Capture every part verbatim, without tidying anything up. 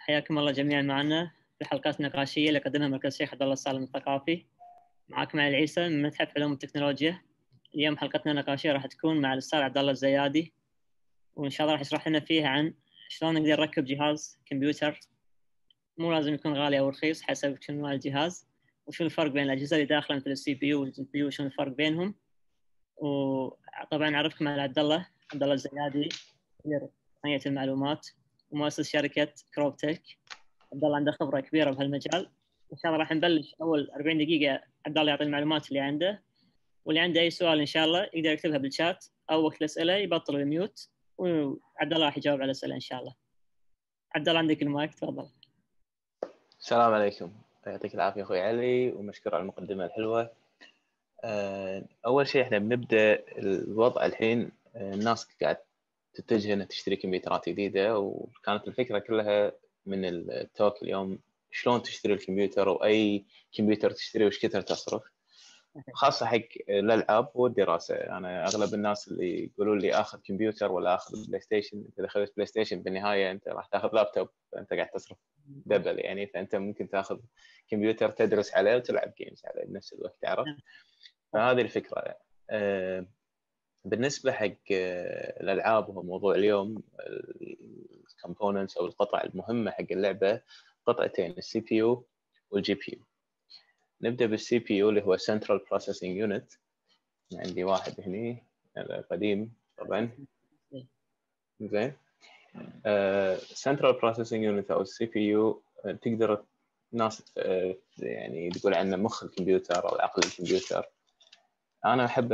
حياكم الله جميعا معنا في الحلقات النقاشية اللي قدمها مركز الشيخ عبد الله السالم الثقافي. معكم علي العيسى من متحف علوم التكنولوجيا. اليوم حلقتنا النقاشية راح تكون مع الأستاذ عبد الله الزيادي، وإن شاء الله راح يشرح لنا فيها عن شلون نقدر نركب جهاز كمبيوتر. مو لازم يكون غالي أو رخيص، حسب شنو نوع الجهاز وشنو الفرق بين الأجهزة اللي داخلة مثل السي بي يو والجي بي يو، شنو الفرق بينهم. وطبعا أعرفكم على عبد الله عبد الله الزيادي، مدير تقنية المعلومات ومؤسس شركة كروبتك. عبد الله عنده خبرة كبيرة بهالمجال. إن شاء الله راح نبلش أول أربعين دقيقة عبد الله يعطي المعلومات اللي عنده، واللي عنده أي سؤال إن شاء الله يقدر يكتبها بالشات أو وقت الأسئلة يبطل الميوت، وعبد الله راح يجاوب على الأسئلة إن شاء الله. عبد الله عندك المايك، تفضل. السلام عليكم، يعطيك العافية أخوي علي ومشكور على المقدمة الحلوة. أول شيء إحنا بنبدأ الوضع الحين. الناس قاعد تتجه إنها تشتري كمبيوترات جديدة، وكانت الفكرة كلها من التوك اليوم شلون تشتري الكمبيوتر وأي كمبيوتر تشتري وش كثر تصرف، خاصة حق الألعاب والدراسة. أنا أغلب الناس اللي يقولوا لي آخذ كمبيوتر ولا آخذ بلاي ستيشن، أنت إذا أخذت بلاي ستيشن بالنهاية أنت راح تاخذ لابتوب، فأنت قاعد تصرف دبل يعني. فأنت ممكن تاخذ كمبيوتر تدرس عليه وتلعب جيمز عليه بنفس الوقت، تعرف؟ فهذه الفكرة. أه بالنسبة حق الألعاب وهو موضوع اليوم، الكومبوننتس أو القطع المهمة حق اللعبة قطعتين، السي بي يو والجي بي يو. نبدأ بالسي بي يو اللي هو Central Processing Unit. عندي واحد هني قديم طبعا، زين. uh, Central Processing Unit أو السي بي يو تقدر ناس uh, يعني تقول عنه مخ الكمبيوتر أو عقل الكمبيوتر. أنا أحب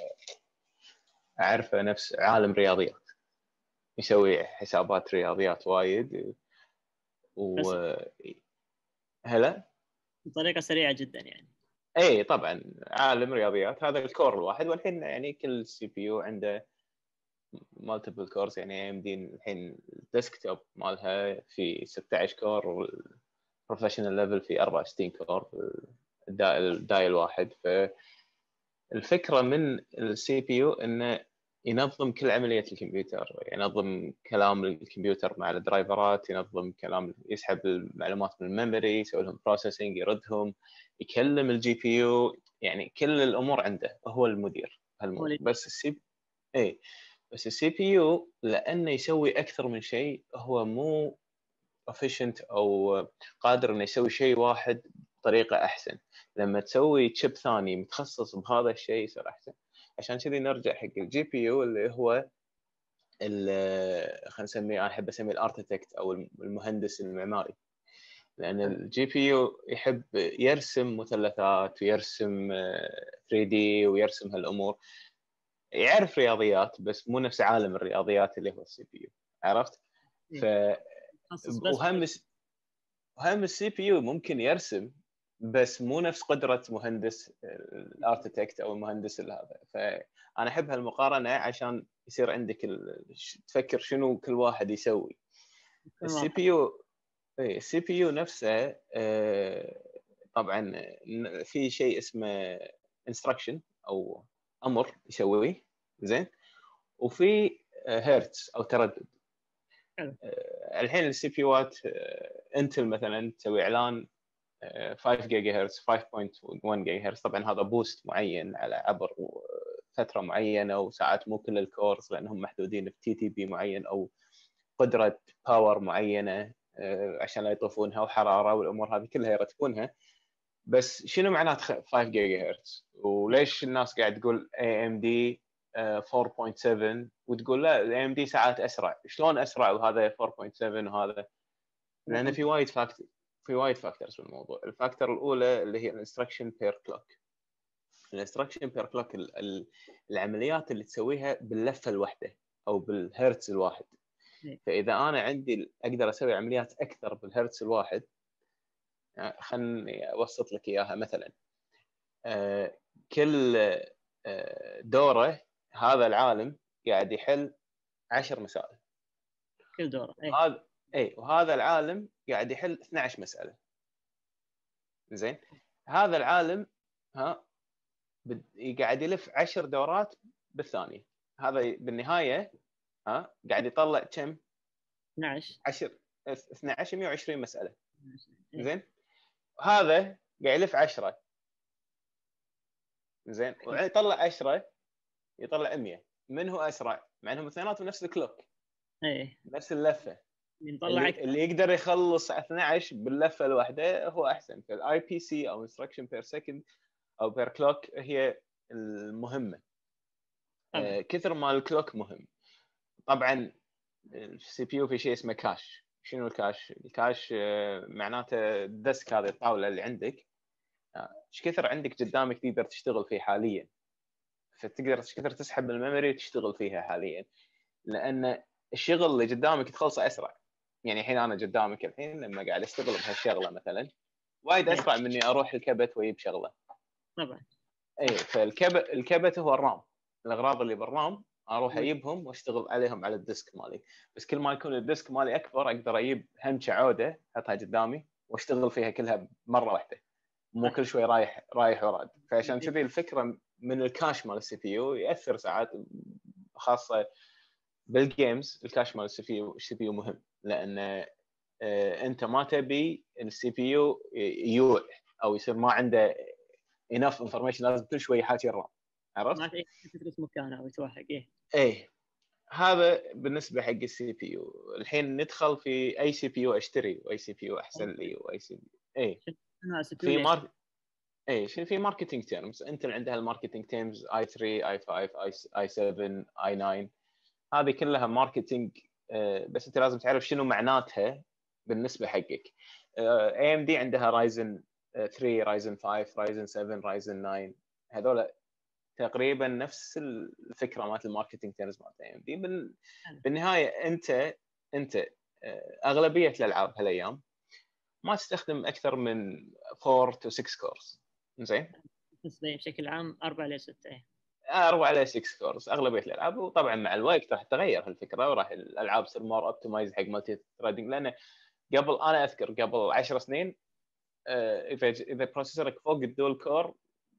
أعرفه نفس عالم رياضيات، يسوي حسابات رياضيات وايد و هلا بطريقة سريعة جدا يعني. اي طبعا عالم رياضيات، هذا الكور الواحد. والحين يعني كل سي بي يو عنده مالتيبل كورز، يعني اي ام دي الحين الديسكتوب مالها في ستة عشر كور، والبروفيشنال ليفل في أربعة وستين كور الداي الواحد. فالفكره من السي بي يو انه ينظم كل عمليه الكمبيوتر، ينظم كلام الكمبيوتر مع الدرايفرات، ينظم كلام، يسحب المعلومات من الميموري، يسوي لهم بروسيسنج، يردهم، يكلم الجي بي يو، يعني كل الامور عنده، هو المدير هالموضوع. بس السي اي بس السي بي يو لانه يسوي اكثر من شيء، هو مو efficient او قادر انه يسوي شيء واحد بطريقه احسن. لما تسوي تشيب ثاني متخصص بهذا الشيء يصير احسن. عشان كذي نرجع حق الجي بي يو اللي هو خلينا نسميه، انا احب اسميه الاركتكت او المهندس المعماري، لان الجي بي يو يحب يرسم مثلثات ويرسم ثري دي ويرسم هالامور، يعرف رياضيات بس مو نفس عالم الرياضيات اللي هو السي بي يو، عرفت؟ ف وهم وهم السي بي يو ممكن يرسم بس مو نفس قدرة مهندس الاركتكت او المهندس هذا. فانا احب هالمقارنة عشان يصير عندك ال... تفكر شنو كل واحد يسوي. السي بي يو السي بي يو نفسه طبعا في شيء اسمه instruction او امر يسويه، زين، وفي هرتز او تردد. الحين السي بي يوات انتل مثلا تسوي اعلان خمسة جيجا هرتز، خمسة فاصلة واحد جيجا هرتز، طبعا هذا بوست معين على عبر فتره معينه، وساعات مو كل الكورز لانهم محدودين في تي تي بي معين او قدره باور معينه عشان لا يطوفونها، وحراره والامور هذه كلها يرتبونها. بس شنو معنات خمسة جيجا هرتز؟ وليش الناس قاعد تقول اي ام دي أربعة فاصلة سبعة وتقول لا الاي ام دي ساعات اسرع؟ شلون اسرع وهذا أربعة فاصلة سبعة وهذا؟ لان في وايد فاكتور في وايد فاكتورز في الموضوع. الفاكتور الاولى اللي هي الانستراكشن بير كلوك. الانستراكشن بير كلوك العمليات اللي تسويها باللفه الواحده او بالهرتز الواحد. فاذا انا عندي اقدر اسوي عمليات اكثر بالهرتز الواحد، خلني ابسط لك اياها. مثلا كل دوره هذا العالم قاعد يحل عشر مسائل كل دوره، هذا اي وهذا العالم قاعد يحل اثنتي عشرة مساله، زين. هذا العالم ها قاعد يلف عشر دورات بالثانيه، هذا بالنهايه ها قاعد يطلع كم؟ اثنتي عشر عشر اثنا عشر مية وعشرين مساله. زين هذا قاعد يلف عشرة. زين ويطلع عشرة يطلع مية. من هو اسرع؟ مع انهم اثنيناتهم نفس الكلوك ايه نفس اللفه. نطلع اللي, اللي يقدر يخلص اثنا عشر باللفه الواحده هو احسن. فالاي بي سي او انستراكشن بير سكند او بير كلوك هي المهمه. آه كثر ما الكلوك مهم. طبعا السي بي يو في شيء اسمه كاش. شنو الكاش؟ الكاش آه معناته الديسك، هذه الطاوله اللي عندك ايش آه كثر عندك قدامك تقدر تشتغل فيه حاليا. فتقدر ايش كثر تسحب الميموري وتشتغل فيها حاليا، لان الشغل اللي قدامك تخلصه اسرع. يعني الحين انا قدامك الحين لما قاعد اشتغل بهالشغله مثلا وايد اسرع مني اروح الكبت واجيب شغله. طبعا اي فالكبت الكبت هو الرام. الاغراض اللي بالرام اروح اجيبهم واشتغل عليهم على الديسك مالي. بس كل ما يكون الديسك مالي اكبر اقدر اجيب همشه عوده احطها قدامي واشتغل فيها كلها مره واحده، مو كل شوي رايح رايح وراد. فعشان كذي الفكره من الكاش مال السي بي يو ياثر ساعات، خاصه بالجيمز. الكاش مال السي بي يو السي بي يو مهم، لان آه انت ما تبي السي بي يو يوع او يصير ما عنده enough information، لازم كل شوي يحاكي الرام. عرفت؟ ما تدرس مكانه او يتوهق. ايه ايه هذا بالنسبه حق السي بي يو. الحين ندخل في اي سي بي يو اشتري واي سي بي يو احسن لي واي سي بي. ايه في مارك اي شيء في ماركتينج تيرمز. انت اللي عندها الماركتينج تيرمز اي ثري اي فايف اي سفن اي ناين، هذه كلها ماركتينج. بس انت لازم تعرف شنو معناتها بالنسبه حقك. اي ام دي عندها رايزن ثري رايزن فايف رايزن سفن رايزن ناين، هذول تقريبا نفس الفكره مالت الماركتينج تيرمز مالت اي ام دي. بالنهايه انت انت اغلبيه الالعاب هالايام ما تستخدم اكثر من فور تو سكس كورز. زين بشكل عام أربعة إلى ستة. أربعة على ستة كورز اغلبيه الالعاب. وطبعا مع الوقت راح تتغير هالفكره وراح الالعاب تصير مور اوبتمايز حق مالتي ثريدنج. لان قبل انا اذكر قبل عشر سنين اذا اذا بروسيسورك فوق الدول كور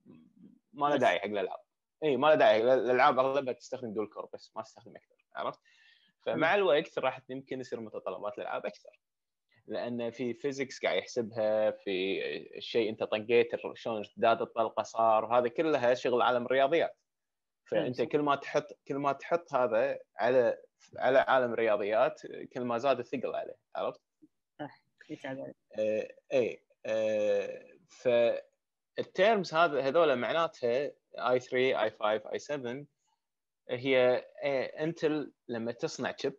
ما له داعي حق الالعاب. اي ما له داعي، الالعاب اغلبها تستخدم دول كور بس ما تستخدم اكثر. عرفت؟ فمع الوقت راح يمكن يصير متطلبات الالعاب اكثر، لان في فيزيكس قاعد يحسبها، في الشيء انت طقيت شلون ازداد الطلقه صار، وهذا كلها شغل عالم الرياضيات. فانت كل ما تحط كل ما تحط هذا على على عالم الرياضيات كل ما زاد الثقل عليه. عرفت؟ صح يتعب عليه. آه اي آه فالتيرمز هذا هذول معناتها اي ثري اي فايف اي سفن هي انتل لما تصنع شيب.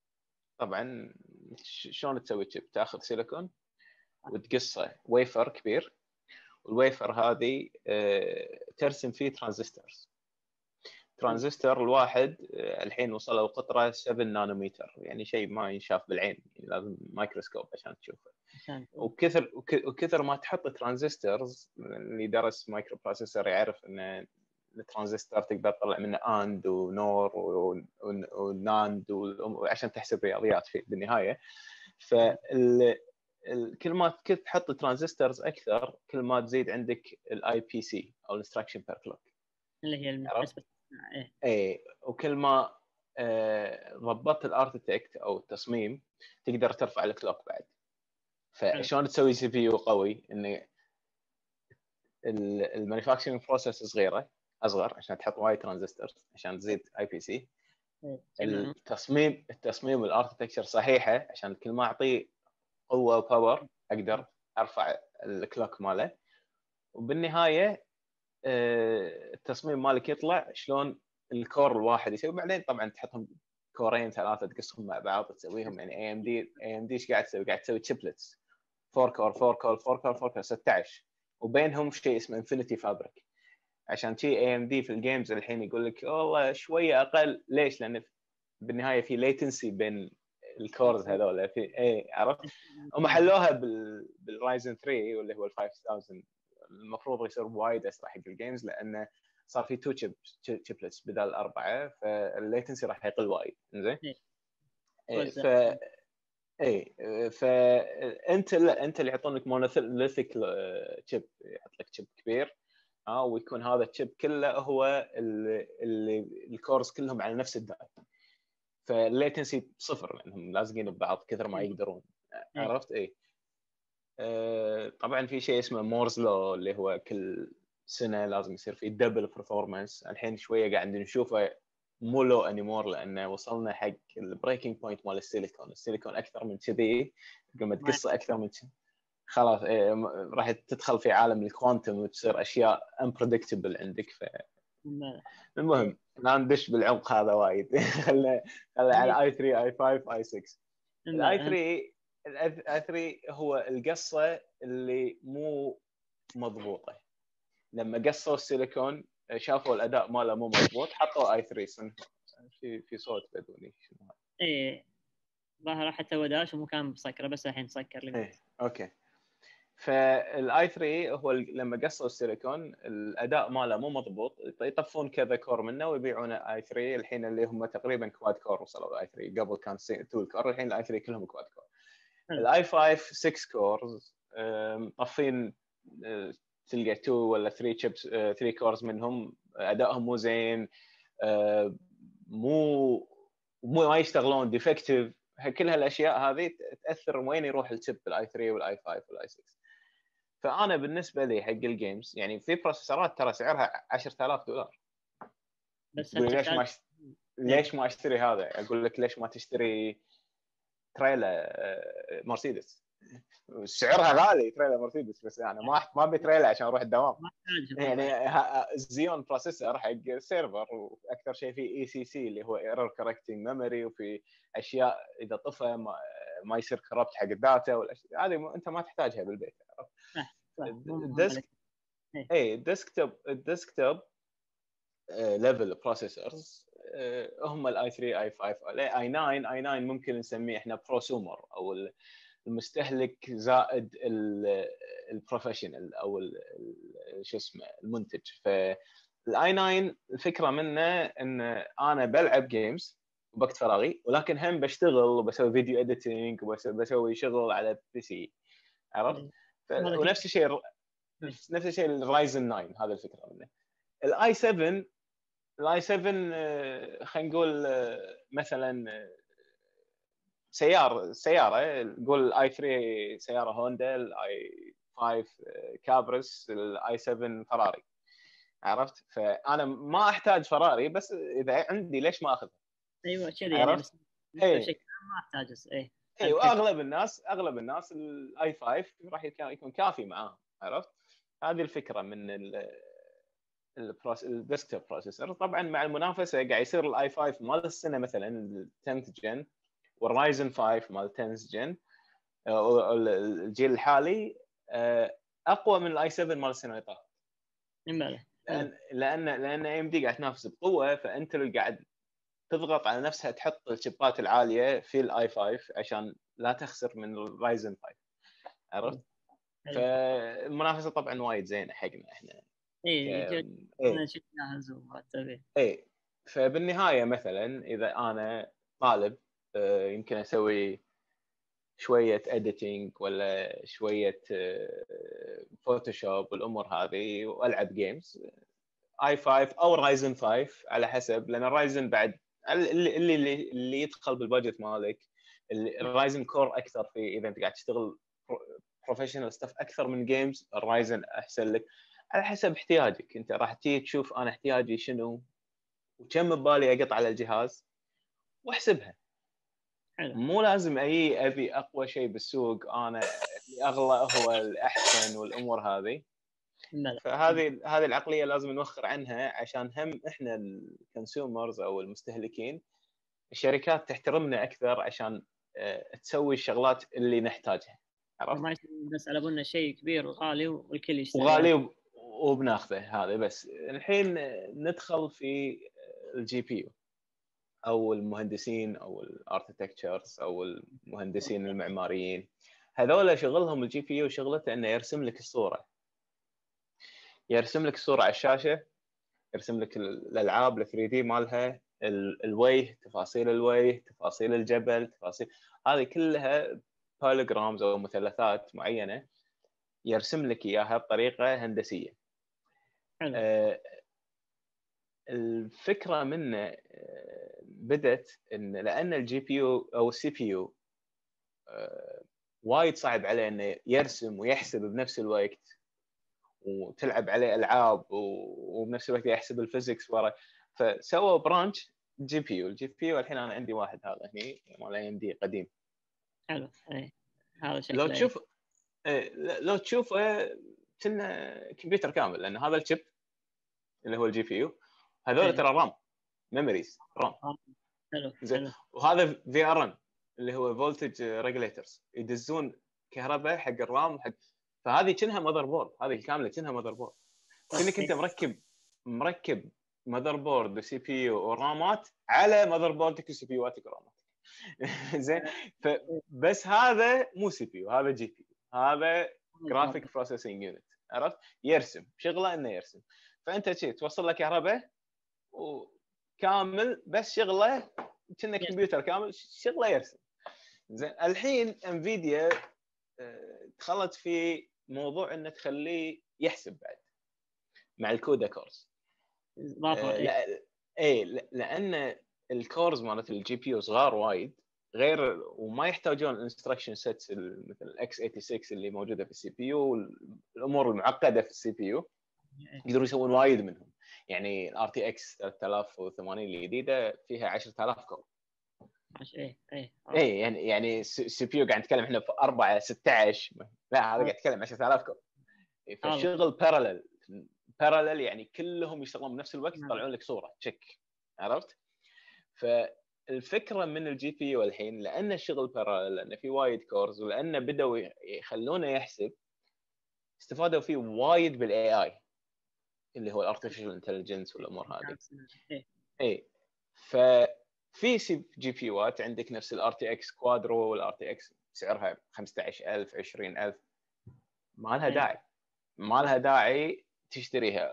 طبعا شلون تسوي شيب؟ تاخذ سيليكون وتقصه ويفر كبير، والويفر هذه ترسم فيه ترانزستورز. ترانزستور الواحد الحين وصلوا قطره سبعة نانومتر، يعني شيء ما ينشاف بالعين، يعني لازم مايكروسكوب عشان تشوفه. وكثر وكثر ما تحط ترانزستورز، اللي درس مايكرو بروسيسور يعرف ان الترانزستور تقدر تطلع منه اند ونور وناند عشان تحسب رياضيات في بالنهايه. فال كل ما تحط ترانزستورز اكثر كل ما تزيد عندك الاي بي سي او الانستراكشن بير كلوك اللي هي النسبه. ايه ايه وكل ما ضبطت الاركتكت او التصميم تقدر ترفع الكلوك بعد. فشلون تسوي سي بي يو قوي؟ ان المانيفاكتشرنج بروسيس صغيره اصغر عشان تحط وايد ترانزستورز عشان تزيد اي بي سي. التصميم التصميم والاركتكتشر صحيحه عشان كل ما اعطيه قوه وباور اقدر ارفع الكلوك ماله. وبالنهايه التصميم مالك يطلع شلون الكور الواحد يسوي. بعدين طبعا تحطهم كورين ثلاثه تقصهم مع بعض تسويهم. يعني اي ام دي اي ام دي ايش قاعد تسوي؟ قاعد تسوي تشيبلتس فور كور فور كور فور كور فور كور ستة عشر، وبينهم شيء اسمه انفينيتي فابريك. عشان شيء اي ام دي في الجيمز الحين يقول لك والله شويه اقل. ليش؟ لان بالنهايه في ليتنسي بين الكورز هذول. في اي عرفت؟ هم حلوها بال بالرايزن ثري واللي هو ال خمسة آلاف المفروض يصير وايد اسرع حق الجيمز، لانه صار في تو تشيب تشيبلتس بدل الاربعه، فالليتنسي راح يقل وايد. زين ف اي فانت لا انت اللي يحطون لك مونوليثيك تشيب، يحط لك تشيب كبير اه ويكون هذا التشيب كله هو اللي, اللي الكورز كلهم على نفس الداي. فالليتنسي صفر لانهم لازقين ببعض كثر ما يقدرون. عرفت؟ اي أه طبعا في شيء اسمه مورز لو اللي هو كل سنه لازم يصير في دبل برفورمانس. الحين شويه قاعد نشوفه مو لو انيمور لانه وصلنا حق البريكنج بوينت مال السيليكون. السيليكون اكثر من كذي لما تقصه اكثر من كذي خلاص إيه راح تدخل في عالم الكوانتم وتصير اشياء unpredictable عندك. ف المهم لا ندش بالعمق هذا وايد. خلنا خلنا على اي ثري اي فايف اي ستة. الاي ثري الاي ثري هو القصه اللي مو مضبوطه. لما قصوا السيليكون شافوا الاداء ماله مو مضبوط حطوا اي ثري. في في صوت بدوني شنو هذا؟ ايه ظاهر حتى وداش ومو كان مسكره بس الحين سكر لي. ايه اوكي. فالاي ثري هو لما قصوا السيليكون الاداء ماله مو مضبوط يطفون كذا كور منه ويبيعونه اي ثري. الحين اللي هم تقريبا كواد كور وصلوا الاي ثري. قبل كان تو كور الحين الاي ثري كلهم كواد كور. الاي فايف ستة كورز طفين تلقى اثنين ولا ثلاثة شيبس ثلاثة كورز منهم ادائهم مو زين مو مو ما يشتغلون ديفكتيف. كل هالاشياء هذه تاثر وين يروح الشيب بالاي ثري والاي فايف والاي ستة. فانا بالنسبه لي حق الجيمز يعني في بروسيسورات ترى سعرها عشرة آلاف دولار بس ليش ما اشت... ليش ما اشتري هذا؟ اقول لك ليش ما تشتري تريلا مرسيدس؟ سعرها غالي تريلا مرسيدس بس انا ما ما ابي تريلا عشان اروح الدوام. يعني زيون بروسيسور حق سيرفر واكثر شيء فيه اي سي سي اللي هو ايرور كوركتنج ميموري وفي اشياء اذا طفى ما, ما يصير كربت حق الداتا والاشياء هذه انت ما تحتاجها بالبيت. الديسك اي الديسكتوب الديسكتوب ليفل بروسيسورز هم الاي ثري اي فايف اي ناين. اي ناين ممكن نسميه احنا بروسومر او المستهلك زائد البروفيشنال او شو اسمه المنتج. فالاي ناين الفكره منه ان انا بلعب جيمز وقت فراغي ولكن هم بشتغل وبسوي فيديو اديتنج وبسوي شغل على بي سي. عرفت؟ ونفس الشيء نفس الشيء الرايزن تسعة هذا الفكره منه. الاي سبعة الاي سبعة خلينا نقول مثلا سياره سياره نقول الاي ثري سياره هوندا الاي فايف كابرس الاي سبعة فراري. عرفت؟ فانا ما احتاج فراري بس اذا عندي ليش ما اخذها؟ ايوه كذي يعني بس بشكل ما احتاج ايه اي واغلب الناس اغلب الناس الاي فايف راح يكون كافي معاهم. عرفت؟ هذه الفكره من ال الديسكتوب بروسيسور. طبعا مع المنافسه قاعد يصير الاي فايف مال السنه مثلا التنث جن والرايزن خمسة مال تنث جن الجيل الحالي اقوى من الاي سبعة مال السنه اللي طافت. لان لان لان اي ام دي قاعد تنافس بقوه فانت اللي قاعد تضغط على نفسها تحط الشيبات العاليه في الاي فايف عشان لا تخسر من الرايزن خمسة. عرفت؟ فالمنافسه طبعا وايد زينه حقنا احنا. اي انا شفت جاهز ومرتب. اي فبالنهايه مثلا اذا انا طالب يمكن اسوي شويه اديتنج ولا شويه فوتوشوب والامور هذه والعب جيمز اي فايف او رايزن خمسة على حسب. لان الرايزن بعد اللي اللي اللي يدخل بالبادجت مالك الرايزن كور اكثر فيه. اذا انت قاعد تشتغل بروفيشنال ستاف اكثر من جيمز الرايزن احسن لك على حسب احتياجك. انت راح تيجي تشوف انا احتياجي شنو وكم ببالي اقط على الجهاز واحسبها. حلو. مو لازم اي ابي اقوى شيء بالسوق انا اللي اغلى هو الاحسن والامور هذه. لا. فهذه هذه العقليه لازم نوخر عنها عشان هم احنا الكونسيومرز او المستهلكين الشركات تحترمنا اكثر عشان تسوي الشغلات اللي نحتاجها. عرفت؟ ما بس على بالنا شيء كبير وغالي والكل يشتري وغالي وبناخذه هذا. بس الحين ندخل في الجي بي يو او المهندسين او الاركتكتشرز او المهندسين المعماريين. هذول شغلهم الجي بي يو شغلته انه يرسم لك الصوره يرسم لك الصوره على الشاشه يرسم لك الالعاب ال ثري دي مالها الوجه تفاصيل الوجه تفاصيل الجبل تفاصيل هذه كلها بوليجرامز او مثلثات معينه يرسم لك اياها بطريقه هندسيه. آه الفكره منه بدت ان لان الجي بي يو او السي بي يو وايد صعب عليه انه يرسم ويحسب بنفس الوقت وتلعب عليه العاب وبنفس الوقت يحسب الفيزيكس ورا، فسووا برانش جي بي يو. الجي بي يو الحين انا عندي واحد هذا هني مال اي ام دي قديم. حلو. اي هذا شكله لو تشوف إيه لو تشوف كنا كمبيوتر كامل، لان هذا الشيب اللي هو الجي بي يو هذول ترى رام ميموريز رام. حلو زين. وهذا في ار ام اللي هو فولتج ريجوليترز يدزون كهرباء حق الرام حق، فهذه كأنها ماذر بورد، هذه كامله كأنها ماذر بورد. كأنك انت مركب مركب ماذر بورد وسي بي يو ورامات على ماذر بوردك وسي بي يواتك وراماتك. زين. فبس هذا مو سي بي يو، هذا جي بي يو، هذا جرافيك بروسيسنج يونت. عرفت؟ يرسم شغله انه يرسم. فانت شيء توصل لك كهرباء وكامل بس شغله كأنه كمبيوتر كامل شغله يرسم. زين. الحين انفيديا دخلت في موضوع انه تخليه يحسب بعد مع الكودا كورز. آه لا اي لان الكورز مالت الجي بي يو صغار وايد غير وما يحتاجون انستراكشن سيتس مثل الاكس ثمانية وثمانين اللي موجوده في السي بي يو والامور المعقده في السي بي يو يقدروا يسوون وايد منهم. يعني الار تي اكس ثلاثة آلاف وثمانين الجديده فيها عشرة آلاف كور. اي اي اي يعني يعني السي بي يو قاعد نتكلم احنا في أربعة ستة عشر، لا هذا قاعد نتكلم عشرة آلاف كور. فالشغل بارالل بارالل يعني كلهم يشتغلون بنفس الوقت يطلعون لك صوره تشيك. عرفت؟ فالفكره من الجي بي يو الحين لان الشغل بارالل، لان في وايد كورز ولان بداوا يخلونه يحسب، استفادوا فيه وايد بالاي اي اللي هو الارتفيشال انتليجنس والامور هذه. اي ففي سي جي بي يوات عندك نفس الار تي اكس كوادرو والار تي اكس سعرها خمسة عشر ألف عشرين ألف، ما لها داعي ما لها داعي تشتريها.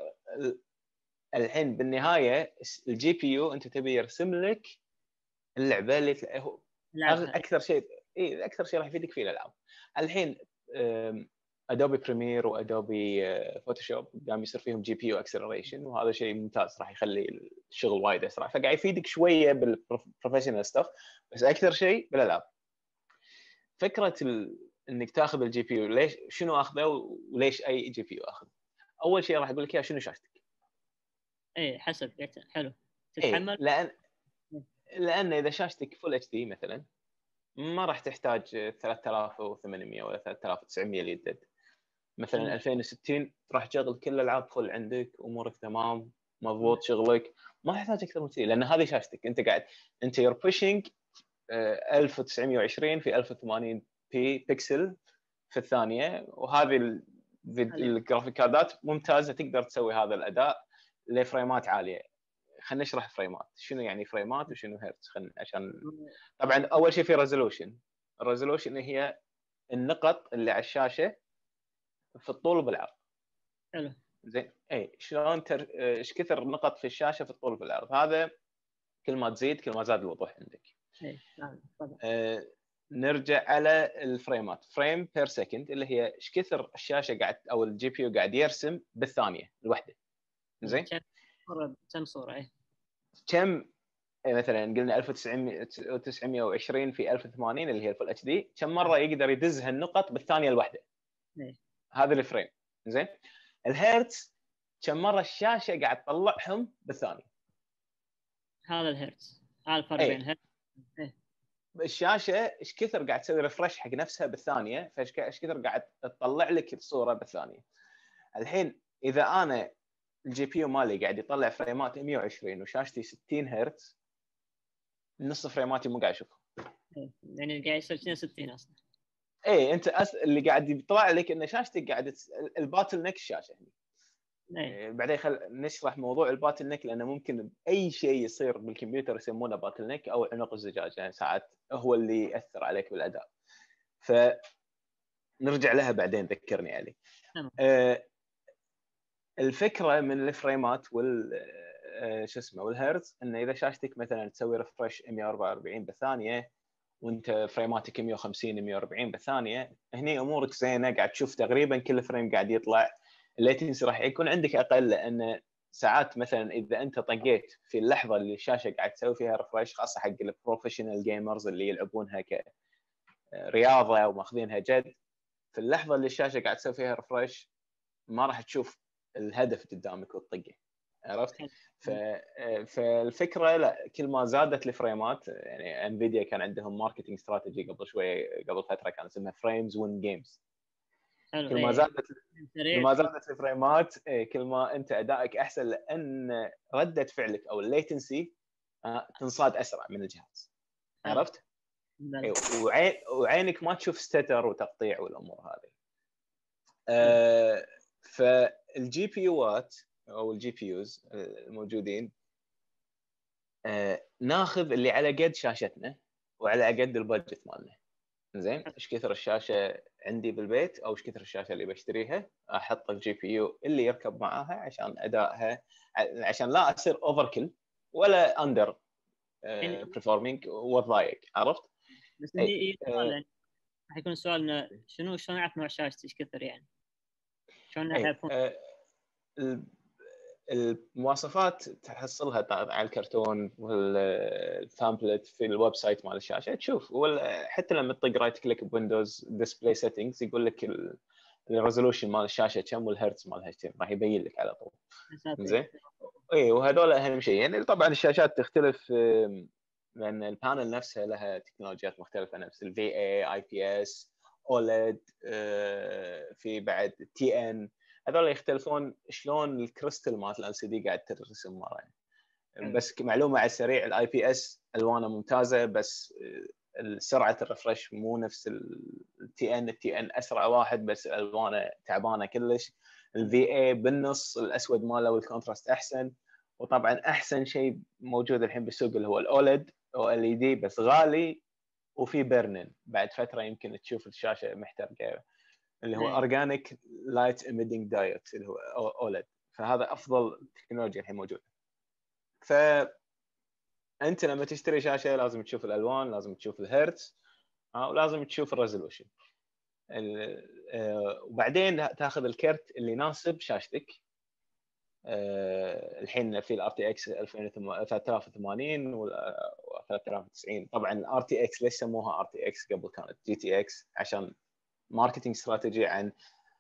الحين بالنهايه الجي بي يو انت تبي يرسم لك اللعبه اللي هو اكثر شيء اي اكثر شيء راح يفيدك فيه الالعاب. الحين ادوبي بريمير وادوبي فوتوشوب قام يصير فيهم جي بي يو اكسلريشن، وهذا شيء ممتاز راح يخلي الشغل وايد اسرع، فقاعد يفيدك شويه بالبروفيشنال ستاف بس اكثر شيء بالالعاب. فكره ال... انك تاخذ الجي بي يو ليش شنو اخذه وليش اي جي بي يو اخذ؟ اول شيء راح اقول لك اياها شنو شاشتك. اي حسب حلو تتحمل. إيه لان لان اذا شاشتك فول اتش دي مثلا ما راح تحتاج ثلاثة آلاف وثمانمية ولا ثلاثة آلاف وتسعمية ليدد. مثلا ألفين وستين راح تشغل كل الالعاب فل عندك، امورك تمام مضبوط شغلك، ما تحتاج اكثر من كذي لان هذه شاشتك. انت قاعد انت يور بوشينج ألف وتسعمية وعشرين في ألف وثمانين بي بكسل في الثانيه، وهذه الجرافيك كاردات ممتازه تقدر تسوي هذا الاداء لفريمات عاليه. خلينا نشرح فريمات شنو يعني فريمات وشنو هرتز. خلينا عشان طبعا اول شيء في ريزولوشن. الريزولوشن هي النقط اللي على الشاشه في الطول وبالعرض. حلو. زين. اي شلون تر... ايش كثر نقط في الشاشه في الطول وبالعرض، هذا كل ما تزيد كل ما زاد الوضوح عندك. اي طبعا. آه... نرجع على الفريمات. فريم بير سكند اللي هي ايش كثر الشاشه قاعد او الجي بي يو قاعد يرسم بالثانيه الواحده. زين. كم صوره اي كم مثلا قلنا ألف وتسعمية وعشرين في ألف وثمانين اللي هي الفول اتش دي، كم مره يقدر يدز هالنقط بالثانيه الواحده. إيه. هذا الفريم. زين. الهيرتز كم مره الشاشه قاعد تطلعهم بالثانيه. هذا الهيرتز هذا الفرق بين الهيرتز. إيه. الشاشه ايش كثر قاعد تسوي ريفرش حق نفسها بالثانيه، فايش كثر قاعد تطلع لك الصوره بالثانيه. الحين اذا انا الجي بي يو مالي قاعد يطلع فريمات مية وعشرين وشاشتي ستين هرتز، نص فريماتي مو قاعد اشوفها. يعني قاعد يصير ستين اصلا. ايه انت أس... اللي قاعد يطلع لك ان شاشتك قاعده الباتل نيك الشاشه هنا. إيه. بعدين خل نشرح موضوع الباتل نيك لانه ممكن اي شيء يصير بالكمبيوتر يسمونه باتل نيك او عنق الزجاج، يعني ساعات هو اللي ياثر عليك بالاداء. ف نرجع لها بعدين ذكرني عليه. آه الفكره من الفريمات وال آه شو اسمه والهيرتز انه اذا شاشتك مثلا تسوي ريفرش مية وأربعة وأربعين بالثانيه وانت فريماتك مية وخمسين مية وأربعين بالثانيه، هني امورك زينه قاعد تشوف تقريبا كل فريم قاعد يطلع. الليتنسي راح يكون عندك اقل لان ساعات مثلا اذا انت طقيت في اللحظه اللي الشاشه قاعد تسوي فيها ريفرش، خاصه حق البروفيشنال جيمرز اللي يلعبونها كرياضه او ماخذينها جد، في اللحظه اللي الشاشه قاعد تسوي فيها ريفرش ما راح تشوف الهدف قدامك وتطقه، عرفت؟ ف... فالفكره لا، كل ما زادت الفريمات، يعني انفيديا كان عندهم ماركتنج استراتيجي قبل شويه، قبل فتره كان اسمها فريمز وين جيمز. كل ما زادت كل ما زادت الفريمات كل ما انت ادائك احسن، لان رده فعلك او الليتنسي تنصاد اسرع من الجهاز، عرفت؟ وعين وعينك ما تشوف ستتر وتقطيع والامور هذه. أه فالجي بي يوات او الجي بي يوز الموجودين أه ناخذ اللي على قد شاشتنا وعلى قد البادجت مالنا. زين، ايش كثر الشاشه عندي بالبيت او ايش كثر الشاشه اللي بشتريها، احط الجي بي يو اللي يركب معاها عشان ادائها، عشان لا اصير اوفر كل ولا اندر برفورمينج وضايق، عرفت؟ بس عندي سؤال، راح يكون سؤالنا شنو شلون اعرف نوع شاشتي ايش كثر يعني؟ شلون اعرفون؟ المواصفات تحصلها على الكرتون والبامبلت في الويب سايت مال الشاشه تشوف، ولا حتى لما تطق رايت كليك بويندوز ديسبلاي سيتنجز يقول لك الريزولوشن مال الشاشه كم والهرتز مالها كم، راح يبين لك على طول. زين، اي وهذول اهم شيء. يعني طبعا الشاشات تختلف لان البانل نفسها لها تكنولوجيات مختلفه، نفس الفي اي، اي بي اس، اوليد، في بعد تي ان، هذول يختلفون شلون الكريستال مال ال سي دي قاعد ترسم مره يعني. بس معلومه على السريع، الاي بي اس الوانه ممتازه، بس سرعه الريفرش مو نفس التي ان. التي ان اسرع واحد بس الوانه تعبانه كلش. الفي اي بالنص، الاسود ماله والكونتراست احسن. وطبعا احسن شيء موجود الحين بالسوق اللي هو الاوليد او ال اي دي، بس غالي وفي بيرنن بعد فتره يمكن تشوف الشاشه محترقه، اللي هو اورجانيك لايت ايميتنج دايت اللي هو اوليد. فهذا افضل تكنولوجيا الحين موجوده. ف انت لما تشتري شاشه لازم تشوف الالوان، لازم تشوف الهرتز، ولازم تشوف الريزولوشن، وبعدين تاخذ الكرت اللي يناسب شاشتك. الحين في الار تي اكس ثلاثة آلاف وثمانين و ثلاثة آلاف وتسعين. طبعا الار تي اكس ليش سموها ار تي اكس قبل كانت جي تي اكس؟ عشان ماركتينج استراتيجي عن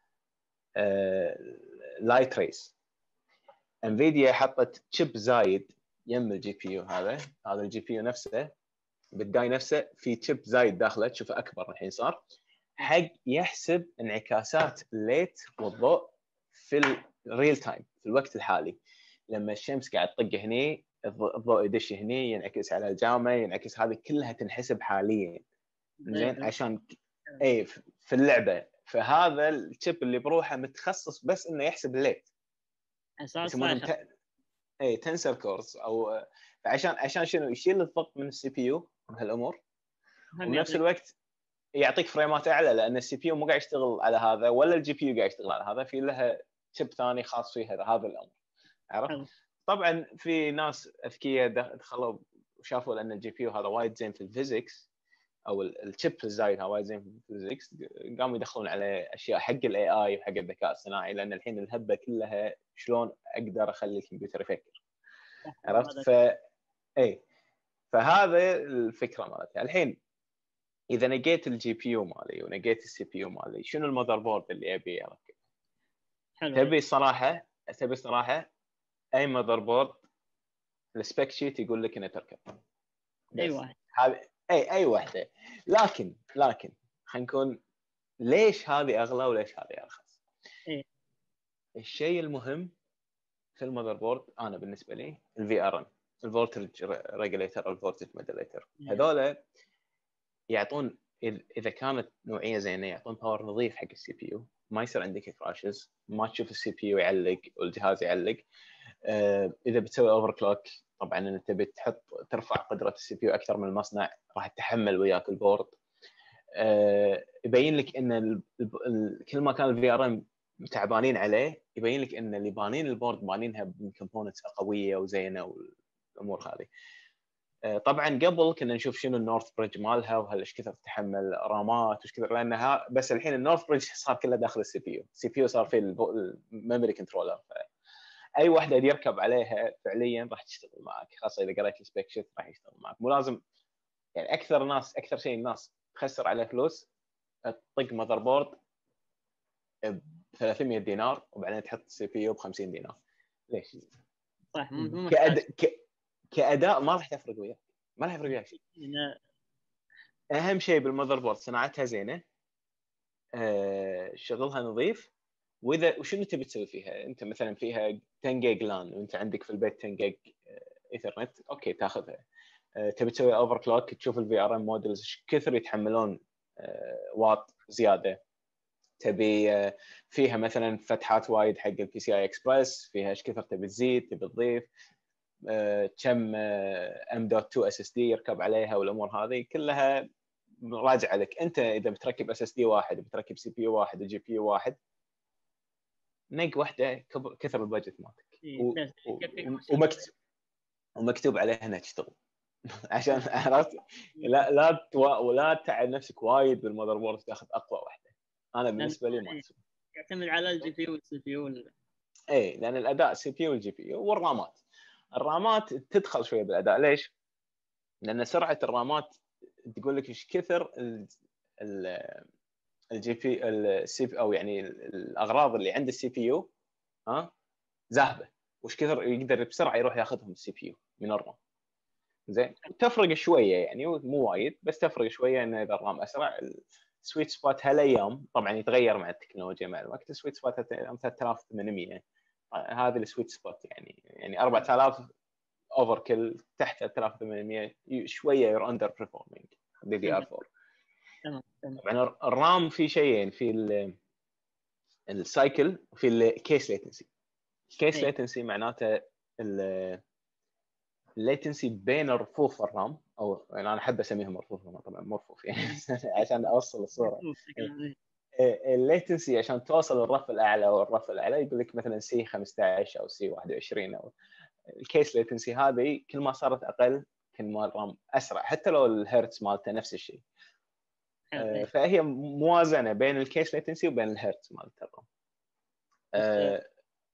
لايت ريس. انفيديا حطت شيب زايد يم الجي بي يو، هذا هذا الجي بي يو نفسه بالداي نفسه في شيب زايد داخله، تشوفه اكبر الحين صار، حق يحسب انعكاسات الليت والضوء في الريل تايم، في الوقت الحالي. لما الشمس قاعد تطق هني، الضوء يدش هني، ينعكس على الجامعه، ينعكس، هذه كلها تنحسب حاليا. زين، عشان اي في اللعبه. فهذا الشيب اللي بروحه متخصص بس انه يحسب الليت، يسمونهم ت... اي تنسر كورز، او عشان عشان شنو؟ يشيل الضغط من السي بي يو بهالامور، وبنفس الوقت يعطيك فريمات اعلى، لان السي بي يو مو قاعد يشتغل على هذا ولا الجي بي يو قاعد يشتغل على هذا، في لها شيب ثاني خاص فيها هذا الامر، عرفت؟ طبعا في ناس اذكياء دخلوا وشافوا لان الجي بي يو هذا وايد زين في الفيزيكس، او الشيب الزايد هذا وايد زين في الفيزيكس، قاموا يدخلون عليه اشياء حق الاي اي وحق الذكاء الصناعي، لان الحين الهبه كلها شلون اقدر اخلي الكمبيوتر يفكر، عرفت؟ ف اي فهذا الفكره مالتها. الحين اذا نقيت الجي بي يو مالي ونقيت السي بي يو مالي، شنو المذر بورد اللي ابي اركب؟ تبي الصراحه تبي الصراحه اي مذر بورد السبيك شيت يقول لك انها تركب اي واحد، هذه اي اي واحده. لكن لكن خلينا نكون ليش هذه اغلى وليش هذه ارخص؟ إيه؟ الشيء المهم في المذر بورد انا بالنسبه لي الفي ار ام، الفولتج ريجوليتر او الفولتج موديليتر، هذول يعطون اذا كانت نوعيه زينه يعطون باور نظيف حق السي بي يو، ما يصير عندك كراشز، ما تشوف السي بي يو يعلق والجهاز يعلق. آه اذا بتسوي اوفر كلوك، طبعا انت تبي تحط ترفع قدره السي بي يو اكثر من المصنع، راح تتحمل وياك البورد. آه يبين لك ان ال ال كل ما كان الفي ار ام تعبانين عليه، يبين لك ان اللي بانين البورد بانينها من كومبوننتس قويه وزينه والامور هذه. طبعا قبل كنا نشوف شنو النورث بريدج مالها وهل ايش كثر تتحمل رامات وايش كثر، لانها بس الحين النورث بريدج صار كله داخل السي بي يو، السي بي يو صار فيه الميموري كنترولر. اي واحده يركب عليها فعليا راح تشتغل معك، خاصه اذا قريت السبيك شيت راح يشتغل معك. مو لازم يعني اكثر ناس اكثر شيء الناس تخسر عليه فلوس تطق ماذر بورد ب ثلاثمية دينار وبعدين تحط سي بي يو ب خمسين دينار. ليش؟ صح مو مو كأد... ك... كاداء ما راح تفرق وياك، ما راح يفرق وياك شيء. اهم شيء بالمذر بورد صناعتها زينه، أه... شغلها نظيف، واذا وشنو تبي تسوي فيها. انت مثلا فيها عشرة جيج لان وانت عندك في البيت عشرة جيج ايثرنت، اوكي تاخذها. أه... تبي تسوي اوفر كلوك، تشوف الفي ار ام مودلز ايش كثر يتحملون أه... واط زياده. تبي أه... فيها مثلا فتحات وايد حق البي سي اي اكسبرس، فيها ايش كثر تبي تزيد تبي تضيف، أه... كم ام دوت اتنين اس اس دي يركب عليها، والامور هذه كلها راجع لك انت. اذا بتركب اس اس دي واحد، بتركب سي بي يو واحد وجي بي يو واحد، نق واحده كثر البادجت مالتك و... و... ومكتوب ومكتوب عليها انها تشتغل عشان عرفت. لا لا توا... ولا تتعب نفسك وايد بالمذر بورد تاخذ اقوى واحده. انا بالنسبه لي ما اسوي، يعتمد على الجي بي يو والسي بي يو. اي لان الاداء سي بي يو والجي بي يو والرامات. الرامات تدخل شويه بالاداء. ليش؟ لان سرعه الرامات تقول لك ايش كثر ال... ال... الجي بي السي او يعني الاغراض اللي عند السي بي يو ها ذاهبه، وش كثر يقدر بسرعه يروح ياخذهم السي بي يو من الرام. زين تفرق شويه يعني مو وايد بس تفرق شويه ان اذا الرام اسرع. السويت سبوت هالايام طبعا يتغير مع التكنولوجيا مع الوقت. السويت سبوت ثلاثة آلاف وثمانمية هذا السويت سبوت يعني يعني أربعة آلاف اوفر كل، تحت ثلاثة آلاف وثمانمية شويه يور اندر برفورمينج دي دي ار أربعة. تمام تمام. طبعا الرام في شيئين، في السايكل وفي الكيس ليتنسي. الكيس ليتنسي معناته الليتنسي بين رفوف الرام، او يعني انا احب اسميهم رفوف طبعا مرفوف يعني عشان اوصل الصوره. الليتنسي عشان توصل للرف الاعلى او الرف الاعلى يقول لك مثلا سي خمسة عشر او سي واحد وعشرين. او الكيس ليتنسي هذه كل ما صارت اقل كل ما الرام اسرع، حتى لو الهرتز مالته نفس الشيء. فهي موازنه بين الكيس ليتنسي وبين الهرتز مالته الرام. أه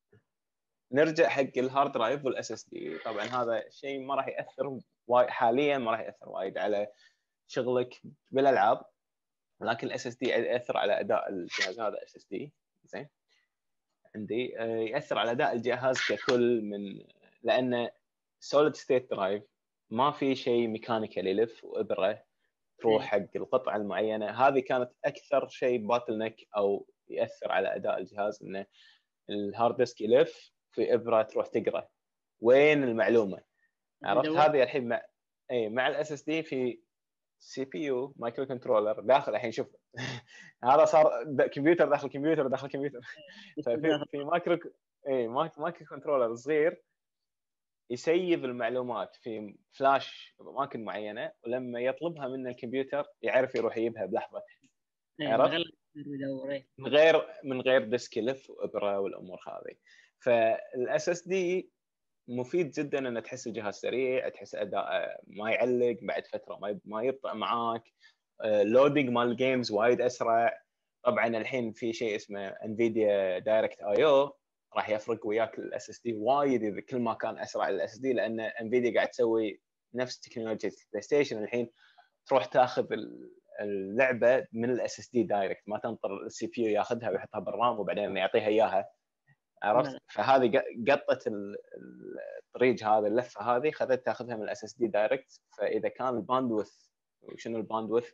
نرجع حق الهارد درايف والاس اس دي. طبعا هذا شيء ما راح ياثر وايد حاليا، ما راح ياثر وايد على شغلك بالالعاب، لكن الاس اس دي ياثر على اداء الجهاز. هذا اس اس دي زين عندي ياثر على اداء الجهاز ككل، من لانه سوليد ستيت درايف ما في شيء ميكانيكال يلف وابره تروح حق القطعه المعينه. هذه كانت اكثر شيء باتل نيك او ياثر على اداء الجهاز، انه الهارد ديسك يلف في ابره تروح تقرا وين المعلومه. عرفت؟ هذه الحين مع اي مع الاس اس دي في سي بي يو مايكرو كنترولر داخل. الحين شوف هذا صار كمبيوتر داخل كمبيوتر داخل كمبيوتر. ففي في مايكرو اي مايكرو كنترولر صغير يسيب المعلومات في فلاش اماكن معينه، ولما يطلبها من الكمبيوتر يعرف يروح يجيبها بلحظه. عرفت؟ من غير من غير ديسك يلف وابره والامور هذه. فالاس اس دي مفيد جدا انه تحس الجهاز سريع، تحس اداء ما يعلق بعد فتره، ما ما يبطأ معاك. لودينج مال الجيمز وايد اسرع. طبعا الحين في شيء اسمه انفيديا دايركت اي او راح يفرق وياك الاس اس دي وايد اذا كل ما كان اسرع الاس اس دي، لان انفيديا قاعد تسوي نفس تكنولوجيا البلاي ستيشن الحين. تروح تاخذ اللعبه من الاس اس دي دايركت، ما تنطر السي بي يو ياخذها ويحطها بالرام وبعدين يعطيها اياها. عرفت؟ فهذه قطه الطريق هذا اللفه هذه خذت تاخذها من الاس اس دي دايركت. فاذا كان الباندوث وشنو الباندوث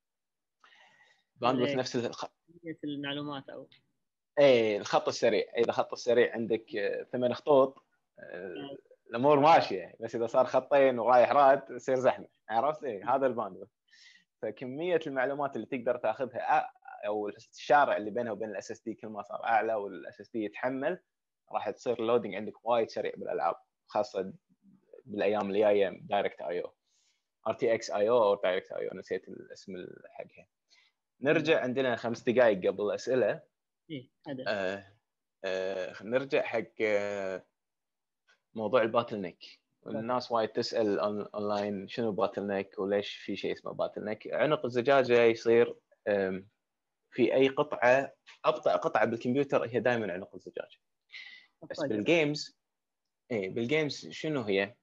باندوث نفس الخ... المعلومات او اي الخط السريع. اذا الخط السريع عندك ثمان خطوط الامور ماشيه، بس اذا صار خطين ورايح راد يصير زحمه. عرفت؟ اي هذا الباندوث. فكميه المعلومات اللي تقدر تاخذها او الشارع اللي بينها وبين الاس اس دي كل ما صار اعلى والاس اس دي يتحمل، راح تصير اللودينج عندك وايد سريع بالالعاب، خاصه بالايام اللي جايه دايركت اي او ار تي اكس اي او او دايركت اي او، نسيت الاسم حقها. نرجع عندنا خمس دقائق قبل الاسئله. ايه هذا آه آه نرجع حق آه موضوع الباتل نيك. الناس وايد تسال اونلاين شنو باتل نيك وليش في شيء اسمه باتل نيك. عنق الزجاجه يصير في اي قطعه، ابطا قطعه بالكمبيوتر هي دائما عنق الزجاجه. بس بالجيمز اي بالجيمز شنو هي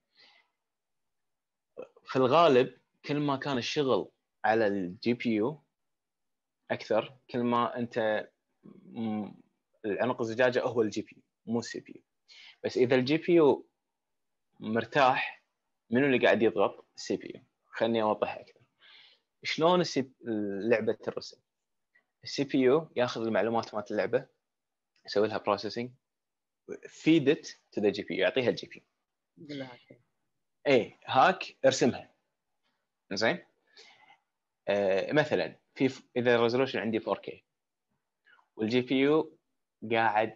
في الغالب كل ما كان الشغل على الجي بي يو اكثر كل ما انت العنق الزجاجه هو الجي بي يو مو السي بي يو. بس اذا الجي بي يو مرتاح منو اللي قاعد يضغط؟ السي بي يو. خليني اوضح اكثر. شلون السي... لعبه الرسم السي بي يو ياخذ المعلومات مالت اللعبه يسوي لها بروسيسنج feed it to the جي بي يو يعطيها الجي بي يو اي هاك ارسمها زين. آه مثلا في ف... اذا الريزولوشن عندي فور كي والجي بي يو قاعد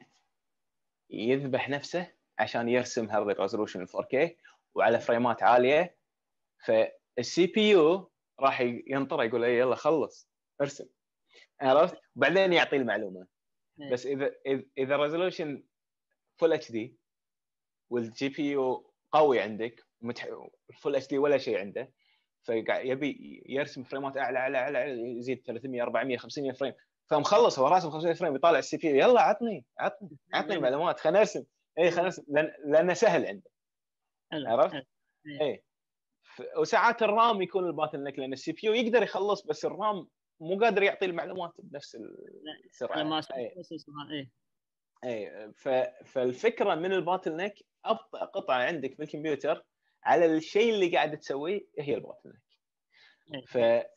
يذبح نفسه عشان يرسم هذا الريزولوشن فور كي وعلى فريمات عاليه فالسي بي يو راح ينطر يقول اي يلا خلص ارسم عرفت بعدين يعطي المعلومه. بس اذا اذا الريزولوشن فول اتش دي والجي بي يو قوي عندك فول اتش دي ولا شيء عنده فقاعد يبي يرسم فريمات اعلى اعلى اعلى يزيد ثلاثمية أربعمية خمسمية فريم فمخلص هو راسم خمسمية فريم يطالع السي بي يو يلا عطني عطني عطني المعلومات خلينا نرسم اي خلينا نرسم لان لانه سهل عنده عرفت اي. وساعات الرام يكون الباتل نيك لان السي بي يو يقدر يخلص بس الرام مو قادر يعطي المعلومات بنفس السرعه. اي اي اي فالفكره من الباتل نيك ابطا قطعه عندك بالكمبيوتر على الشيء اللي قاعد تسويه هي الباتل نيك.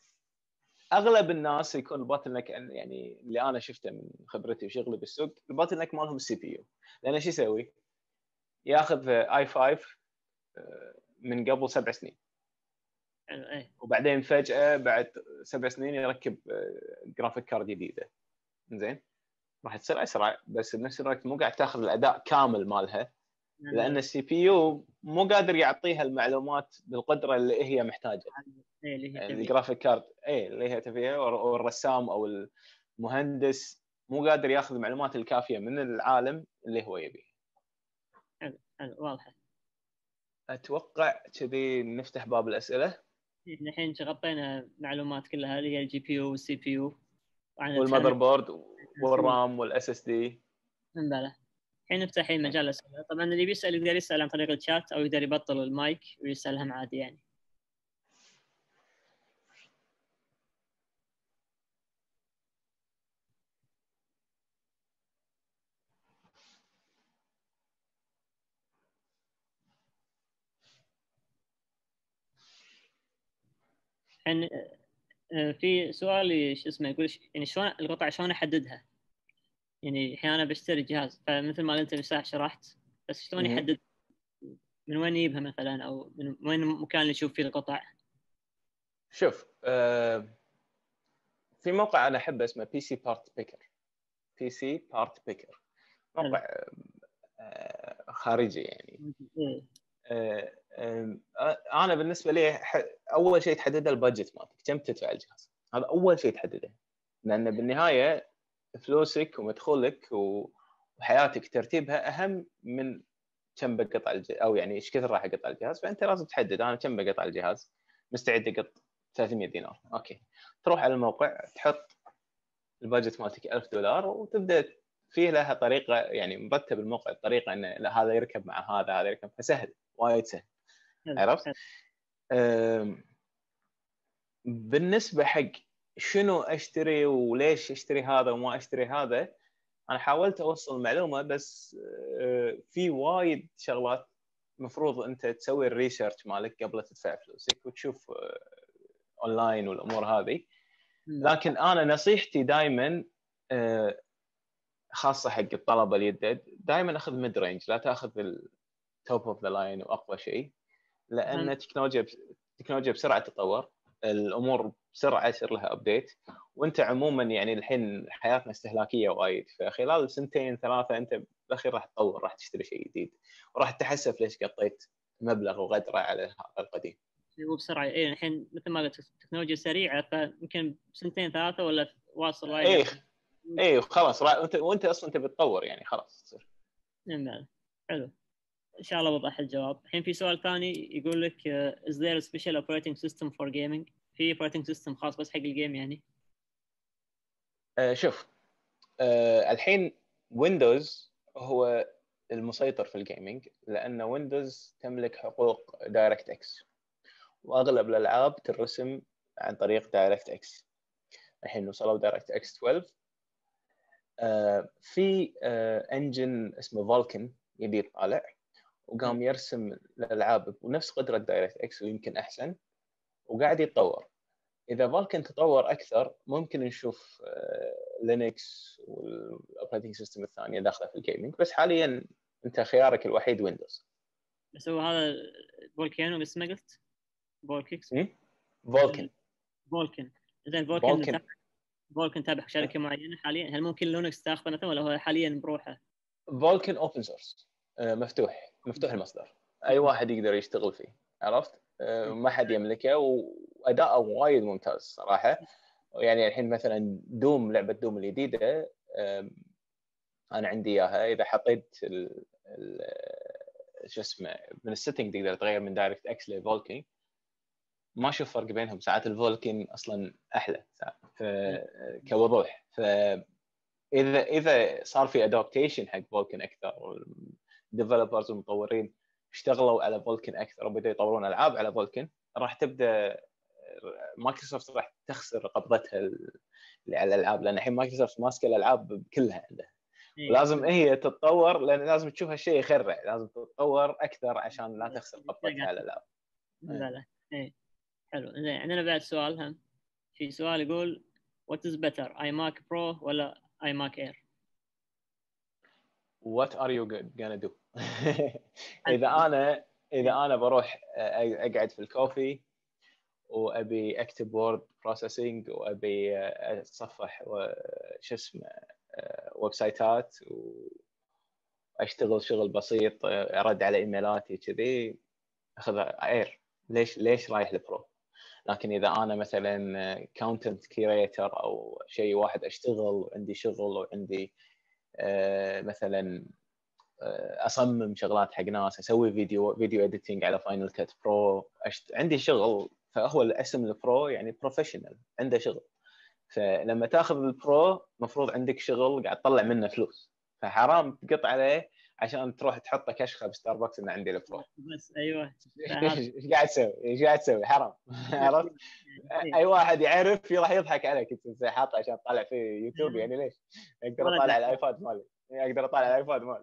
فاغلب الناس يكون الباتل نيك يعني اللي انا شفته من خبرتي وشغلي بالسوق الباتل نيك مالهم السي بي يو لان شو يسوي؟ ياخذ اي خمسة من قبل سبع سنين وبعدين فجاه بعد سبع سنين يركب جرافيك كارد جديده زين راح تصير اسرع بس بنفس الوقت مو قاعد تاخذ الاداء كامل مالها لان السي بي يو مو قادر يعطيها المعلومات بالقدره اللي هي محتاجه. الجرافيك كارد اي اللي هي تبيها والرسام او المهندس مو قادر ياخذ المعلومات الكافيه من العالم اللي هو يبيه. حلو حلو واضحه. اتوقع كذي نفتح باب الاسئله. الحين غطينا معلومات كلها اللي هي الجي بي يو والسي بي يو والمذر بورد والرام والاس اس دي. بلى الحين نفتح مجال الاسئله. طبعا اللي بيسال يقدر يسال عن طريق الشات او يقدر يبطل المايك ويسالهم عادي يعني. الحين في سؤال شو اسمه يقول يعني شلون القطع شلون احددها؟ يعني الحين انا بشتري جهاز فمثل ما انت مساح شرحت بس شلون يحدد من وين يجيبها مثلا او من وين المكان اللي يشوف فيه القطع؟ شوف آه في موقع انا احبه اسمه بي سي بارت بيكر. بي سي بارت بيكر موقع آه خارجي يعني. آه آه انا بالنسبه لي اول شيء تحدده البادجت مالك كم تدفع الجهاز هذا اول شيء تحدده لان بالنهايه فلوسك ومدخولك وحياتك ترتيبها اهم من كم بقطع الجهاز او يعني ايش كثر راح اقطع الجهاز فانت لازم تحدد انا كم بقطع الجهاز مستعد اقط ثلاثمية دينار اوكي تروح على الموقع تحط البادجت مالتك ألف دولار وتبدا فيه لها طريقه يعني مرتب الموقع بطريقه انه لا هذا يركب مع هذا هذا يركب فسهل وايد سهل عرفت. بالنسبه حق شنو اشتري وليش اشتري هذا وما اشتري هذا انا حاولت اوصل المعلومه بس في وايد شغلات مفروض انت تسوي الريسيرش مالك قبل تدفع فلوسك وتشوف اونلاين والامور هذه. لكن انا نصيحتي دائما خاصه حق الطلبه الجدد دائما اخذ ميد رينج لا تاخذ التوب اوف ذا لاين واقوى شيء لان التكنولوجيا التكنولوجيا بسرعه تتطور الامور بسرعه يصير لها ابديت وانت عموما يعني الحين حياتنا استهلاكيه وايد فخلال سنتين ثلاثه انت بالاخير راح تطور راح تشتري شيء جديد وراح تتحسف ليش قطيت مبلغ وغدره على هذا القديم. وبسرعه اي الحين مثل ما قلت التكنولوجيا سريعه فيمكن سنتين ثلاثه ولا واصل وايد اي اي خلاص وانت وانت اصلا انت بتطور يعني خلاص تصير. نعم حلو ان شاء الله وضح الجواب. الحين في سؤال ثاني يقول لك is there a special operating system for gaming؟ في operating system خاص بس حق الجيم يعني؟ آه شوف آه الحين ويندوز هو المسيطر في الجيمنج، لان ويندوز تملك حقوق دايركت اكس، واغلب الالعاب ترسم عن طريق دايركت اكس. الحين وصلوا دايركت اكس اثنا عشر. آه في آه انجن اسمه فولكن جديد طالع، وقام يرسم الالعاب بنفس قدره دايركت اكس ويمكن احسن، وقاعد يتطور. اذا فولكن تطور اكثر ممكن نشوف لينكس والاوبريتنج سيستم الثانيه داخله في الجيمنج، بس حاليا انت خيارك الوحيد ويندوز. بس هو هذا فولكانو بس ما قلت فولكيكس فولكن فولكن زين فولكن فولكن تابع فولكن تابع شركه معينه حاليا؟ هل ممكن لينكس تاخذه مثلا ولا هو حاليا بروحه؟ فولكن اوبن سورس، مفتوح مفتوح المصدر، اي واحد يقدر يشتغل فيه، عرفت؟ ما حد يملكه، واداءه وايد ممتاز صراحه. يعني الحين مثلا دوم، لعبه دوم الجديده انا عندي اياها، اذا حطيت ال ال شو اسمه من السيتنج تقدر تغير من دايركت اكس لفولكن، ما اشوف فرق بينهم. ساعات الفولكن اصلا احلى ف... كوضوح. فاذا اذا صار في ادابتيشن حق فولكن اكثر، الديفلوبرز والمطورين اشتغلوا على فولكن اكثر وبدأوا يطورون العاب على فولكن، راح تبدا مايكروسوفت راح تخسر قبضتها اللي على الالعاب، لان الحين مايكروسوفت ماسكه الالعاب كلها عندها، ولازم هي تتطور، لان لازم تشوف هالشيء يخرع، لازم تتطور اكثر عشان لا تخسر قبضتها على الالعاب. لا لا ايه حلو. زين عندنا بعد سؤال هم، في سؤال يقول what is better اي ماك برو ولا اي ماك اير؟ what are you gonna do؟ اذا انا اذا انا بروح اقعد في الكوفي وابي اكتب وورد بروسيسنج وابي اتصفح شو اسمه ويب سايتات واشتغل شغل بسيط، ارد على ايميلاتي كذي، اخذ اير. ليش ليش رايح لبرو؟ لكن اذا انا مثلا كونتنت كرييتر او شيء واحد اشتغل وعندي شغل وعندي مثلا اصمم شغلات حق ناس، اسوي فيديو فيديو اديتنج على فاينل كات برو، أشت... عندي شغل، فهو الاسم البرو يعني بروفيشنال عنده شغل. فلما تاخذ البرو مفروض عندك شغل قاعد تطلع منه فلوس، فحرام تقط عليه عشان تروح تحطه كشخه بستاربكس انه عندي البرو. بس ايوه ايش قاعد تسوي؟ ايش قاعد تسوي؟ حرام. عرفت؟ اي واحد يعرف راح يضحك عليك، انت حاطه عشان تطلع في يوتيوب، يعني ليش؟ اقدر اطالع الايباد مالي، اقدر اطالع الايباد مالي.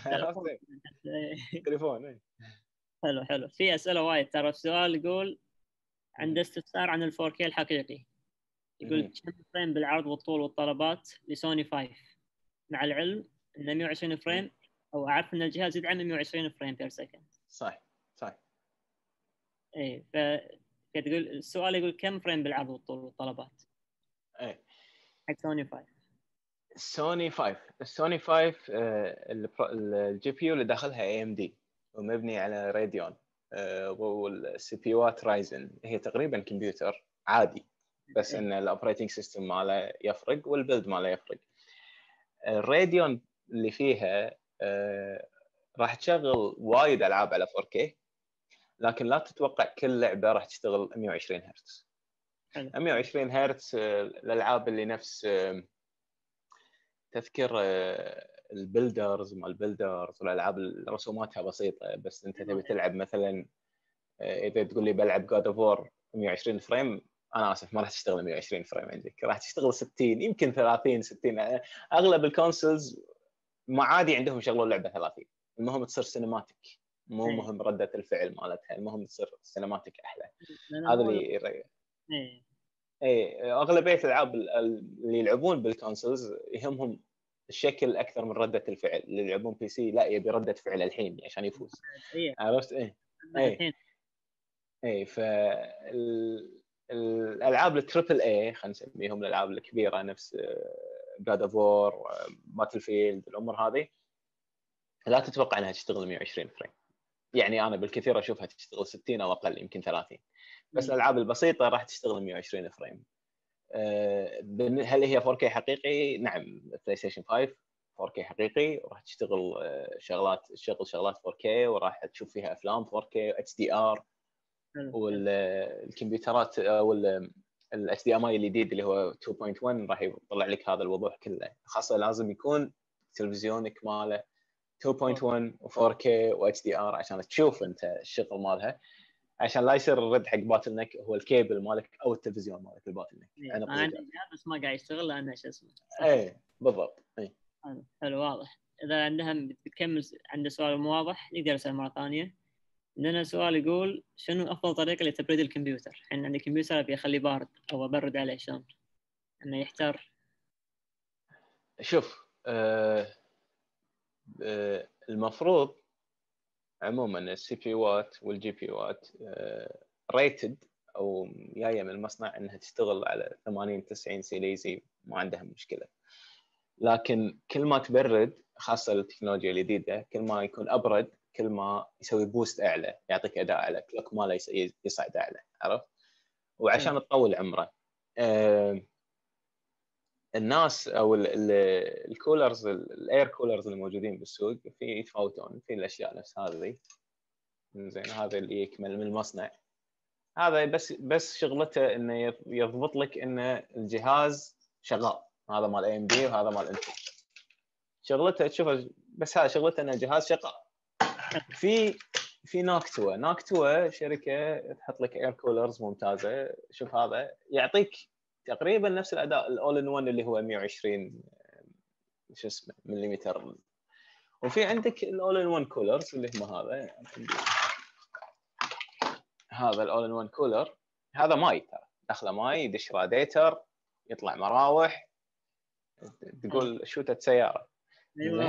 تليفون. حلو حلو. في اسئله وايد ترى. السؤال يقول عنده استفسار عن الفور كي الحقيقي، يقول كم فريم بالعرض والطول والطلبات لسوني خمسة، مع العلم انه مئة وعشرين فريم، او اعرف ان الجهاز يدعم مئة وعشرين فريم بير سكند. صح صح. اي ف تقول السؤال يقول كم فريم بالعرض والطول والطلبات؟ اي حق سوني خمسة. سوني خمسة السوني خمسة الجي بي يو اللي داخلها اي ام دي ومبني على راديون، والسي بي يوات رايزن، هي تقريبا كمبيوتر عادي، بس ان الاوبريتنج سيستم ماله يفرق والبيلد ماله يفرق. الراديون اللي فيها راح تشغل وايد العاب على فور كي، لكن لا تتوقع كل لعبه راح تشتغل مئة وعشرين هرتز. مئة وعشرين هرتز الالعاب اللي نفس تذكر البيلدرز مال البيلدرز والالعاب اللي رسوماتها بسيطه، بس انت تبي تلعب مثلا، اذا تقول لي بلعب جاد اوف وور مئة وعشرين فريم، انا اسف ما راح تشتغل مئة وعشرين فريم عندك، راح تشتغل ستين، يمكن ثلاثين ستين. اغلب الكونسولز ما عادي عندهم يشغلون لعبه ثلاثين، المهم تصير سينماتيك، مو مهم رده الفعل مالتها، المهم تصير سينماتيك احلى. هذا اللي اي اي اغلبيه الالعاب اللي يلعبون بالكونسولز يهمهم الشكل اكثر من رده الفعل. اللي يلعبون بي سي لا، يبي رده فعل الحين عشان يفوز. عرفت؟ ايه اي اي ف الالعاب التريبل اي خلينا نسميهم الالعاب الكبيره نفس جاد اوف وور، باتل فيلد، الامور هذه لا تتوقع انها تشتغل مئة وعشرين فريم. يعني انا بالكثير اشوفها تشتغل ستين او اقل، يمكن ثلاثين. بس الالعاب البسيطه راح تشتغل مئة وعشرين فريم. هل هي فور كي حقيقي؟ نعم، بلاي ستيشن خمسة فور كي حقيقي، وراح تشتغل شغلات تشتغل شغلات فور كي، وراح تشوف فيها افلام فور كي اتش دي ار. والكمبيوترات او الاتش دي ام اي الجديد اللي هو اثنين نقطة واحد راح يطلع لك هذا الوضوح كله. خاصه لازم يكون تلفزيونك ماله تو بوينت ون و فور كي و اتش دي ار عشان تشوف انت الشغل مالها، عشان لا يصير الرد حق باتل نك هو الكيبل مالك او التلفزيون مالك الباتل نك. انا أنا عندي جهاز بس ما قاعد يشتغل لانه شو اسمه. اي بالضبط. اي حلو حلو واضح. اذا عندها بتكمل عنده سؤال مو واضح نقدر نسال مره ثانيه. عندنا سؤال يقول شنو افضل طريقه لتبريد الكمبيوتر؟ الحين عندي كمبيوتر ابي اخليه بارد او ابرد عليه شلون؟ انه يحتار. شوف آه آه المفروض عموما السي بي يوات والجي بي يوات آه ريتد او جايه من المصنع انها تشتغل على ثمانين تسعين سيليزي، ما عندها مشكله. لكن كل ما تبرد خاصه التكنولوجيا الجديده كل ما يكون ابرد كل ما يسوي بوست اعلى، يعطيك اداء اعلى، كلوك ماله يصعد اعلى، عرفت؟ وعشان تطول عمره آه الناس او الكولرز الاير كولرز اللي موجودين بالسوق في يتفاوتون في الاشياء نفس هذه. زين هذا اللي يكمل من المصنع، هذا بس بس شغلته انه يضبط لك ان الجهاز شغال، هذا مال اي ام دي وهذا مال انتل، شغلته تشوفه بس هذا شغلته ان الجهاز شغال. في في ناكتوا ناكتوا شركه تحط لك اير كولرز ممتازه، شوف هذا يعطيك تقريبا نفس الاداء الاول ان ون اللي هو مية وعشرين شو اسمه مليمتر. وفي عندك الاول ان ون كولرز اللي هم هذا هذا الاول ان ون كولر، هذا ماي ترى داخله ماي يدش راديتر يطلع مراوح تقول شوتة سياره. ايوه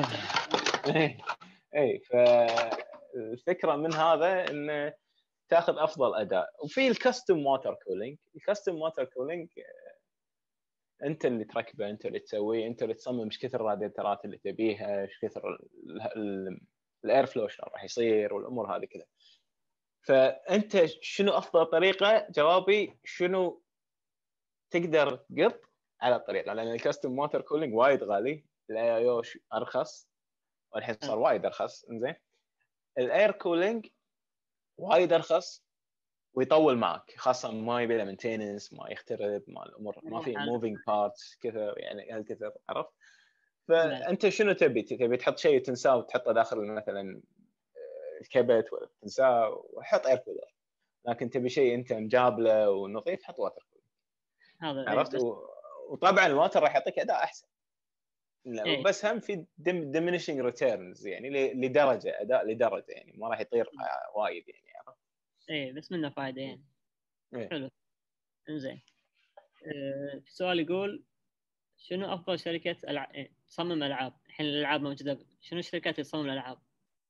اي فالفكره من هذا انه تاخذ افضل اداء. وفي الكاستم واتر كولينج، الكاستم واتر كولينج انت اللي تركبه، انت اللي تسويه، انت اللي تصمم ايش كثر الراديترات اللي تبيها، ايش كثر الاير فلو شلون راح يصير والامور هذه كذا. فانت شنو افضل طريقه؟ جوابي شنو تقدر تقط على الطريقه، لان الكاستم واتر كولينج وايد غالي، الاي اي او ارخص والحين صار وايد ارخص. زين الاير كولينج وايد ارخص ويطول معك، خاصه ما يبي له مينتيننس، ما يخترب، ما الامور ما في موفينج بارتس كثر يعني هالكثر، عرفت؟ فانت شنو تبي؟ تبي تحط شيء تنساه وتحطه داخل مثلا الكبت ولا تنساه وحط اير كولر، لكن تبي شيء انت مجابله ونظيف حط واتر كولر، عرفت؟ إيه و... وطبعا الواتر راح يعطيك اداء احسن. إيه؟ بس هم في diminishing returns يعني لدرجه اداء لدرجه يعني ما راح يطير وايد يعني، عرفت؟ ايه بس منه فائده يعني. إيه؟ حلو. انزين أه في سؤال يقول شنو افضل شركه ألع... إيه؟ تصمم العاب؟ الحين الالعاب موجوده، شنو الشركات اللي تصمم الالعاب؟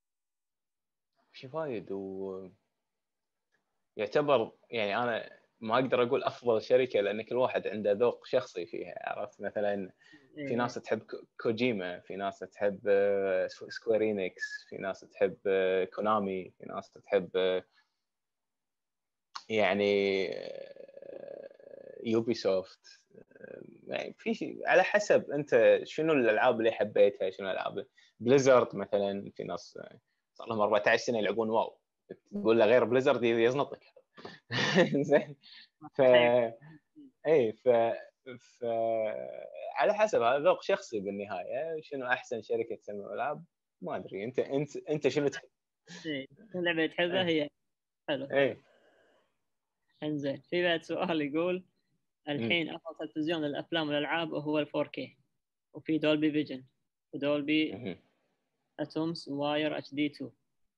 في وايد و يعتبر يعني انا ما اقدر اقول افضل شركه لان كل واحد عنده ذوق شخصي فيها، عرفت؟ مثلا في ناس تحب كوجيما، في ناس تحب سكويرينكس، في ناس تحب كونامي، في ناس تحب يعني يوبي سوفت، يعني في شيء على حسب انت شنو الالعاب اللي حبيتها، شنو الالعاب. بليزرد مثلا في ناس صار لهم أربعة عشر سنه يلعبون واو، تقول له غير بليزرد يزنطك. زين ف اي ف ف على حسب هذا ذوق شخصي بالنهايه، شنو احسن شركه تصمم العاب ما ادري. انت انت انت شنو تحب؟ اي اللعبه اللي تحبها هي. حلو. اي انزين في بعد سؤال يقول الحين افضل تلفزيون للافلام والالعاب هو ال فور كي، وفي دولبي فيجن ودولبي اتومس واير اتش دي اثنين.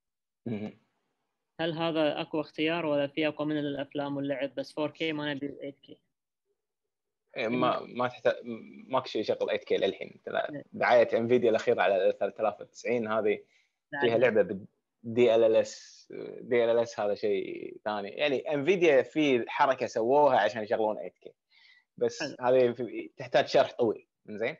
هل هذا اقوى اختيار ولا في اقوى من الافلام واللعب بس فور كي ما نبي ثمانية كي؟ ما ما تحتاج ماك شيء يشغل ثمانية كي للحين. دعايه انفيديا الاخيره على ثلاثة آلاف وتسعين هذه فيها لعبه دي ال ال اس. دي ال ال اس هذا شيء ثاني يعني. انفيديا في حركه سووها عشان يشغلون ثمانية كي بس هذه تحتاج شرح طويل. زين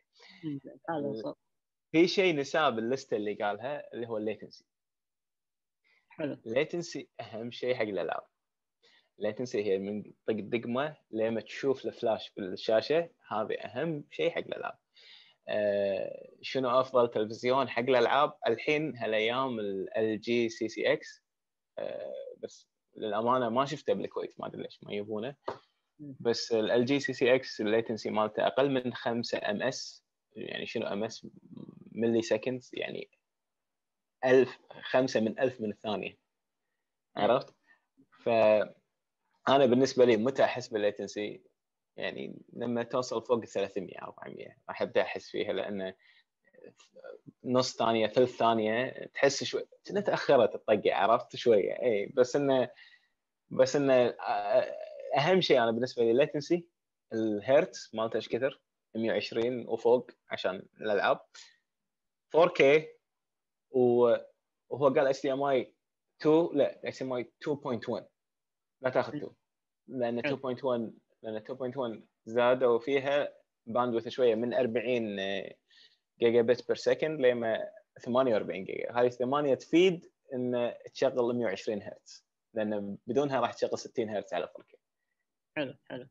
في شيء نساه باللسته اللي قالها اللي هو الليتنسي. حلو. الليتنسي اهم شيء حق الالعاب. الليتنسي هي من طق دقمه لما تشوف الفلاش بالشاشه، هذه اهم شيء حق الالعاب. أه شنو افضل تلفزيون حق الالعاب الحين هالايام؟ ال جي سي سي اكس. أه بس للامانه ما شفته بالكويت، ما ادري ليش ما يبونه، بس ال جي سي سي اكس الليتنسي مالته اقل من خمسة ام اس. يعني شنو ام اس؟ ملي سكندز يعني ألف خمسة من ألف من الثانية، عرفت؟ فأنا بالنسبة لي متى أحس بالليتنسي؟ يعني لما توصل فوق ثلاثمية أربعمية راح أبدأ أحس فيها، لأن نص ثانية ثلث ثانية تحس شوي كأنها تأخرت الطقة، عرفت شوية. أي بس إنه بس إنه أهم شيء أنا بالنسبة لي الليتنسي الهيرتز مالته إيش كثر، مية وعشرين وفوق عشان الألعاب، فور كيه، وهو قال اتش دي ام اي تو، لا اتش دي ام اي تو بوينت ون، لا تاخذ تو، لان تو بوينت ون لان تو بوينت ون زادوا فيها باندويث شويه من أربعين جيجا بت بير سكند لما ثمانية وأربعين جيجا. هاي ثمانية تفيد ان تشغل مية وعشرين هرتز، لان بدونها راح تشغل ستين هرتز على فور كيه. حلو حلو،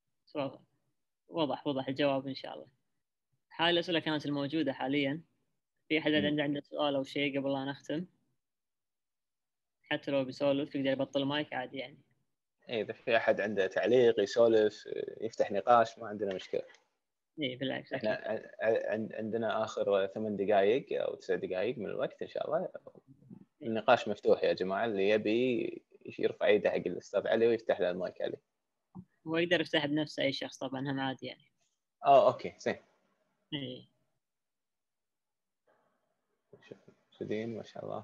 وضح وضح الجواب ان شاء الله. هاي الاسئله كانت الموجوده حاليا. في احد عنده عنده سؤال او شيء قبل لا نختم؟ حتى لو بيسولف يقدر يبطل المايك عادي يعني. ايه اذا في احد عنده تعليق يسولف يفتح نقاش ما عندنا مشكله. ايه بالعكس، احنا أكيد. عندنا اخر ثمان دقائق او تسع دقائق من الوقت ان شاء الله. النقاش مفتوح يا جماعه، اللي يبي يرفع يده حق الاستاذ علي ويفتح له المايك علي. هو يقدر يفتح بنفسه اي شخص طبعا، هم عادي يعني. اه اوكي زين. ايه شدين ما شاء الله.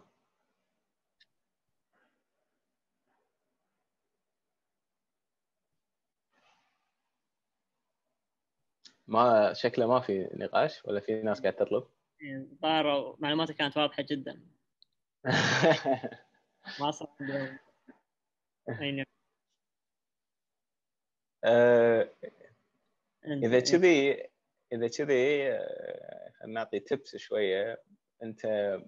ما شكله ما في نقاش ولا في ناس قاعد تطلب؟ ظهر معلوماتك كانت واضحه جدا. ما صار عندهم اي نقاش. آه، انت اذا انت كذي اذا كذي خلينا نعطي تبس شويه. انت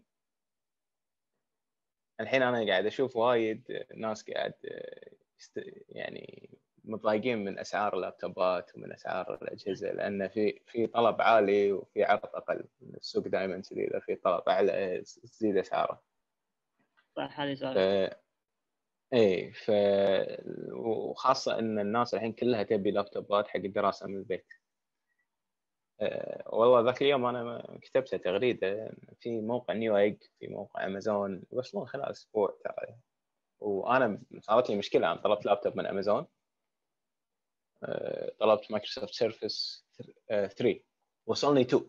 الحين انا قاعد اشوف وايد ناس قاعد يعني متضايقين من اسعار اللابتوبات ومن اسعار الاجهزه، لان في في طلب عالي وفي عرض اقل. السوق دائما كذي، اذا في طلب اعلى تزيد اسعاره. صح، هذه ف سؤال. ايه ف وخاصه ان الناس الحين كلها تبي لابتوبات حق الدراسه من البيت. أه والله ذاك اليوم انا كتبت تغريده في موقع نيو ايج، في موقع امازون، يوصلون خلال اسبوع ترى. وانا صارت لي مشكله، انا طلبت لابتوب من امازون، طلبت مايكروسوفت سيرفس ثري، وصلني تو.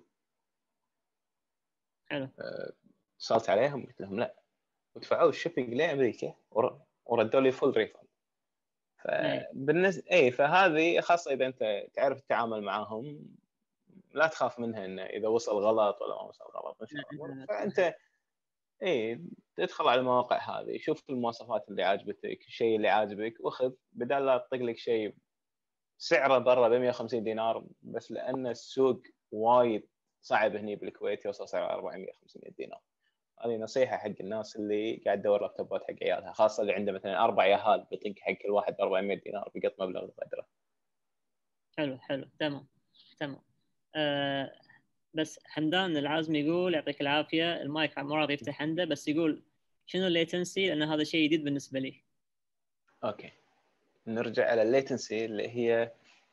حلو. اتصلت عليهم قلت لهم لا، ودفعوا الشيبنج لامريكا وردوا لي فول ريفند. ايه فبالنسبه اي فهذه خاصه اذا انت تعرف التعامل معهم، لا تخاف منها انه اذا وصل غلط ولا ما وصل غلط ان شاء الله. فانت اي تدخل على المواقع هذه، شوف المواصفات اللي عاجبتك، الشيء اللي عاجبك، واخذ، بدل لا تطق لك شيء سعره برا ب مية وخمسين دينار، بس لان السوق وايد صعب هني بالكويت يوصل سعره أربعمية خمسمية دينار. هذه نصيحه حق الناس اللي قاعد تدور لابتوبات حق عيالها، خاصه اللي عنده مثلا اربع عيال بيطق حق كل واحد أربعمية دينار، بيقط مبلغ قدره. حلو حلو، تمام تمام. آه بس حمدان العازمي يقول يعطيك العافيه، المايك مو راضي يفتح عنده، بس يقول شنو الليتنسي، لان هذا شيء جديد بالنسبه لي. اوكي نرجع على الليتنسي اللي هي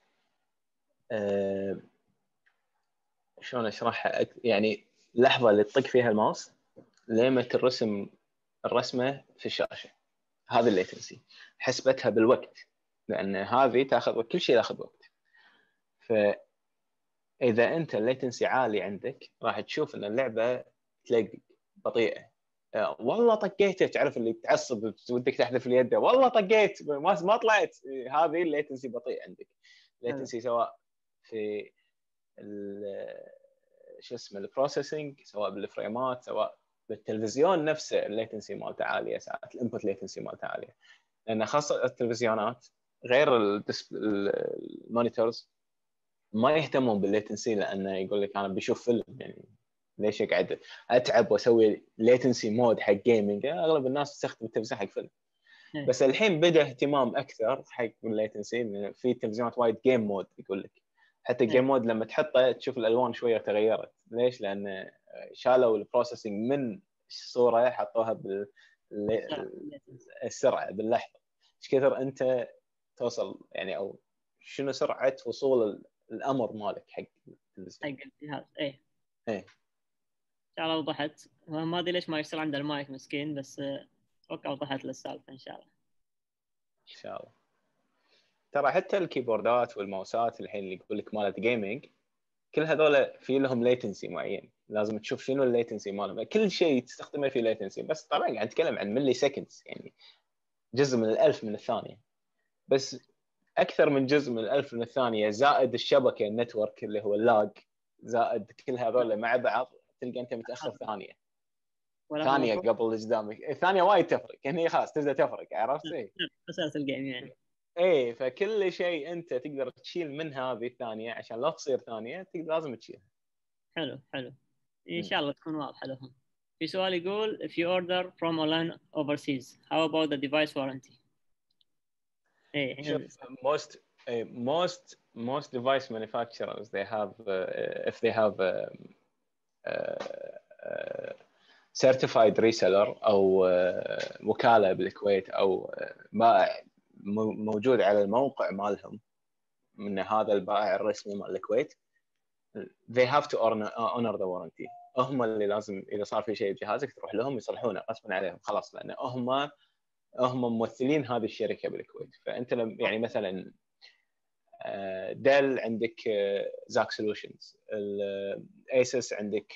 أه شلون اشرحها؟ يعني اللحظه اللي تطق فيها الماوس لما ترسم الرسمه في الشاشه، هذا الليتنسي. حسبتها بالوقت، لان هذه تاخذ كل شيء ياخذ وقت. فاذا انت الليتنسي عالي عندك راح تشوف ان اللعبه تلاقي بطيئه. أه والله طقيته، تعرف اللي تعصب ودك تحذف اليد، والله طقيت ما ما طلعت. هذه الليتنسي بطيء عندك. الليتنسي سواء في شو اسمه البروسيسنج، سواء بالفريمات، سواء بالتلفزيون نفسه الليتنسي مالته عاليه، ساعات الانبوت ليتنسي مالته عاليه. لان خاصه التلفزيونات غير المونيتورز ما يهتمون بالليتنسي، لانه يقول لك انا بشوف فيلم، يعني ليش اقعد اتعب واسوي ليتنسي مود حق جيمنج؟ اغلب الناس تستخدم التلفزيون حق فيلم. بس الحين بدا اهتمام اكثر حق الليتنسي، في تلفزيونات وايد جيم مود يقول لك. حتى الجيم مود لما تحطه تشوف الالوان شويه تغيرت. ليش؟ لان شالوا البروسيسنج من الصوره حطوها بالسرعه باللحظه. ايش كثر انت توصل يعني، او شنو سرعه وصول الامر مالك حق التلفزيون حق الجهاز. ايه ايه ان شاء الله وضحت. ما ادري ليش ما يشتغل عنده المايك مسكين، بس اتوقع وضحت له السالفه ان شاء الله. ان شاء الله. ترى حتى الكيبوردات والماوسات الحين اللي يقول لك مالت جيمنج، كل هذول في لهم ليتنسي معين، لازم تشوف شنو الليتنسي مالهم. كل شيء تستخدمه في ليتنسي، بس طبعا قاعد نتكلم عن ملي سكندز، يعني جزء من الألف من الثانية. بس أكثر من جزء من الألف من الثانية، زائد الشبكة النتورك اللي هو اللاج، زائد كل هذول مع بعض، تلقى أنت متأخر ثانية ولا هو ثانية مفروض قبل اللي قدامك. الثانية وايد تفرق، يعني خلاص تبدأ تفرق، عرفت؟ إيه اساس الجيم يعني. ايه فكل شيء انت تقدر تشيل من هذه الثانيه عشان لا تصير ثانيه، تقدر لازم تشيلها. حلو حلو، ان م. شاء الله تكون واضحه لهم. في سؤال يقول if you order from online overseas how about the device warranty؟ ايه شوف هنا most eh, most most device manufacturers they have uh, if they have uh, uh, uh, certified reseller او uh, وكاله بالكويت او uh, بائع موجود على الموقع مالهم من هذا البائع الرسمي مال الكويت، they have to honor, honor the warranty. هم اللي لازم اذا صار في شيء بجهازك تروح لهم يصلحونه غصبا عليهم، خلاص، لان هم هم ممثلين هذه الشركه بالكويت. فانت لم يعني مثلا ديل عندك زاك سولوشنز، الايسس عندك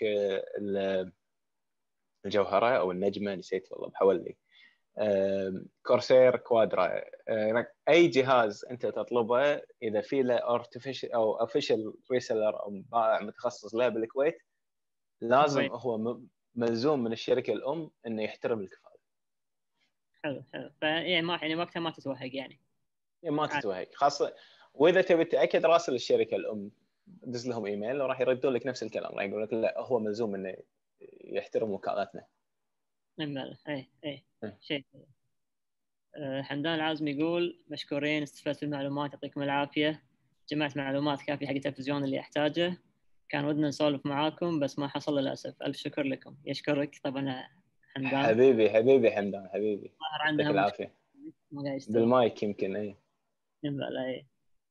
الجوهره او النجمه، نسيت والله محولي، كورسير كوادرا، اي جهاز انت تطلبه اذا في له ارتفيشال او اوفيشال ريسيلر او بائع متخصص له بالكويت، لازم هو ملزوم من الشركه الام انه يحترم الكفاءه. حلو حلو، فيعني ما يعني وقتها ما تتوهق يعني. يعني ما تتوهق، خاصه واذا تبي تاكد راسل الشركه الام، دز لهم ايميل وراح يردون لك نفس الكلام، راح يقول لك لا هو ملزوم انه يحترم وكالاتنا. نعم اي اي شيء. أه حمدان العازمي يقول مشكورين، استفدت المعلومات، يعطيكم العافيه، جمعت معلومات كافيه حق التلفزيون اللي احتاجه، كان ودنا نسولف معاكم بس ما حصل للاسف. الف شكر لكم. يشكرك طبعا حمدان. حبيبي حبيبي حمدان حبيبي، ظهر يعطيك عندها العافيه. ما قاعد يشتغل بالمايك يمكن اي. لا اي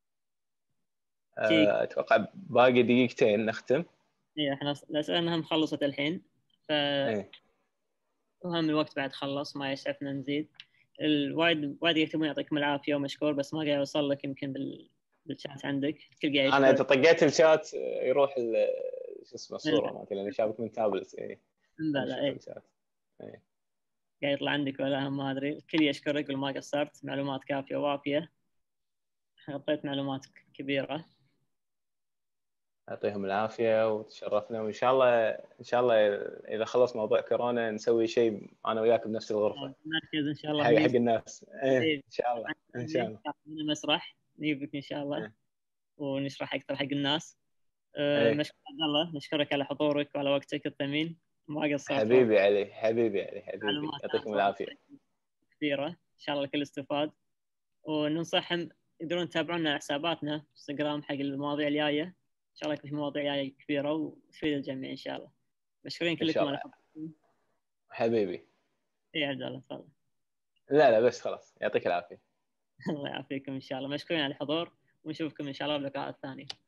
تيك. اتوقع باقي دقيقتين نختم. اي احنا الاسئله انها خلصت الحين، ف ايه وهم الوقت بعد خلص ما يسعفنا نزيد. الوايد وايد يكتبون يعطيكم العافيه ومشكور، بس ما قاعد يوصل لك يمكن بال... بالشات عندك الكل قاعد انا يشكر. اذا طقيت الشات يروح ال- شو اسمه الصوره مالتي، لاني شابك من تابلت. ايه لا لا امشي اي الشات. ايه قاعد يطلع عندك ولا ما ادري. الكل يشكرك وما قصرت، معلومات كافيه ووافيه، غطيت معلومات كبيره. يعطيهم العافيه وتشرفنا، وان شاء الله ان شاء الله اذا خلص موضوع كورونا نسوي شيء انا وياك بنفس الغرفه نركز ان شاء الله حق حق بنيز. الناس. ايه ان شاء الله ان شاء الله. من المسرح نجيبك ان شاء الله ايه, ونشرح اكثر حق الناس. أه إيه. مشكور عبد الله، نشكرك على حضورك وعلى وقتك الثمين، ما قصرت والله. حبيبي علي حبيبي علي حبيبي، معلومات يعطيكم صراحة العافيه. كثيرة، إن شاء الله الكل استفاد. وننصحهم يقدرون يتابعونا على حساباتنا في انستغرام حق المواضيع الجاية، إن شاء الله يكون في مواضيع جاية كبيرة وتفيد الجميع إن شاء الله. مشكورين ان شاء كلكم على الله حضوركم. حبيبي. إي عبد الله تفضل. لا لا بس خلاص، يعطيك العافيه. الله يعافيكم إن شاء الله، مشكورين على الحضور ونشوفكم إن شاء الله باللقاء الثاني.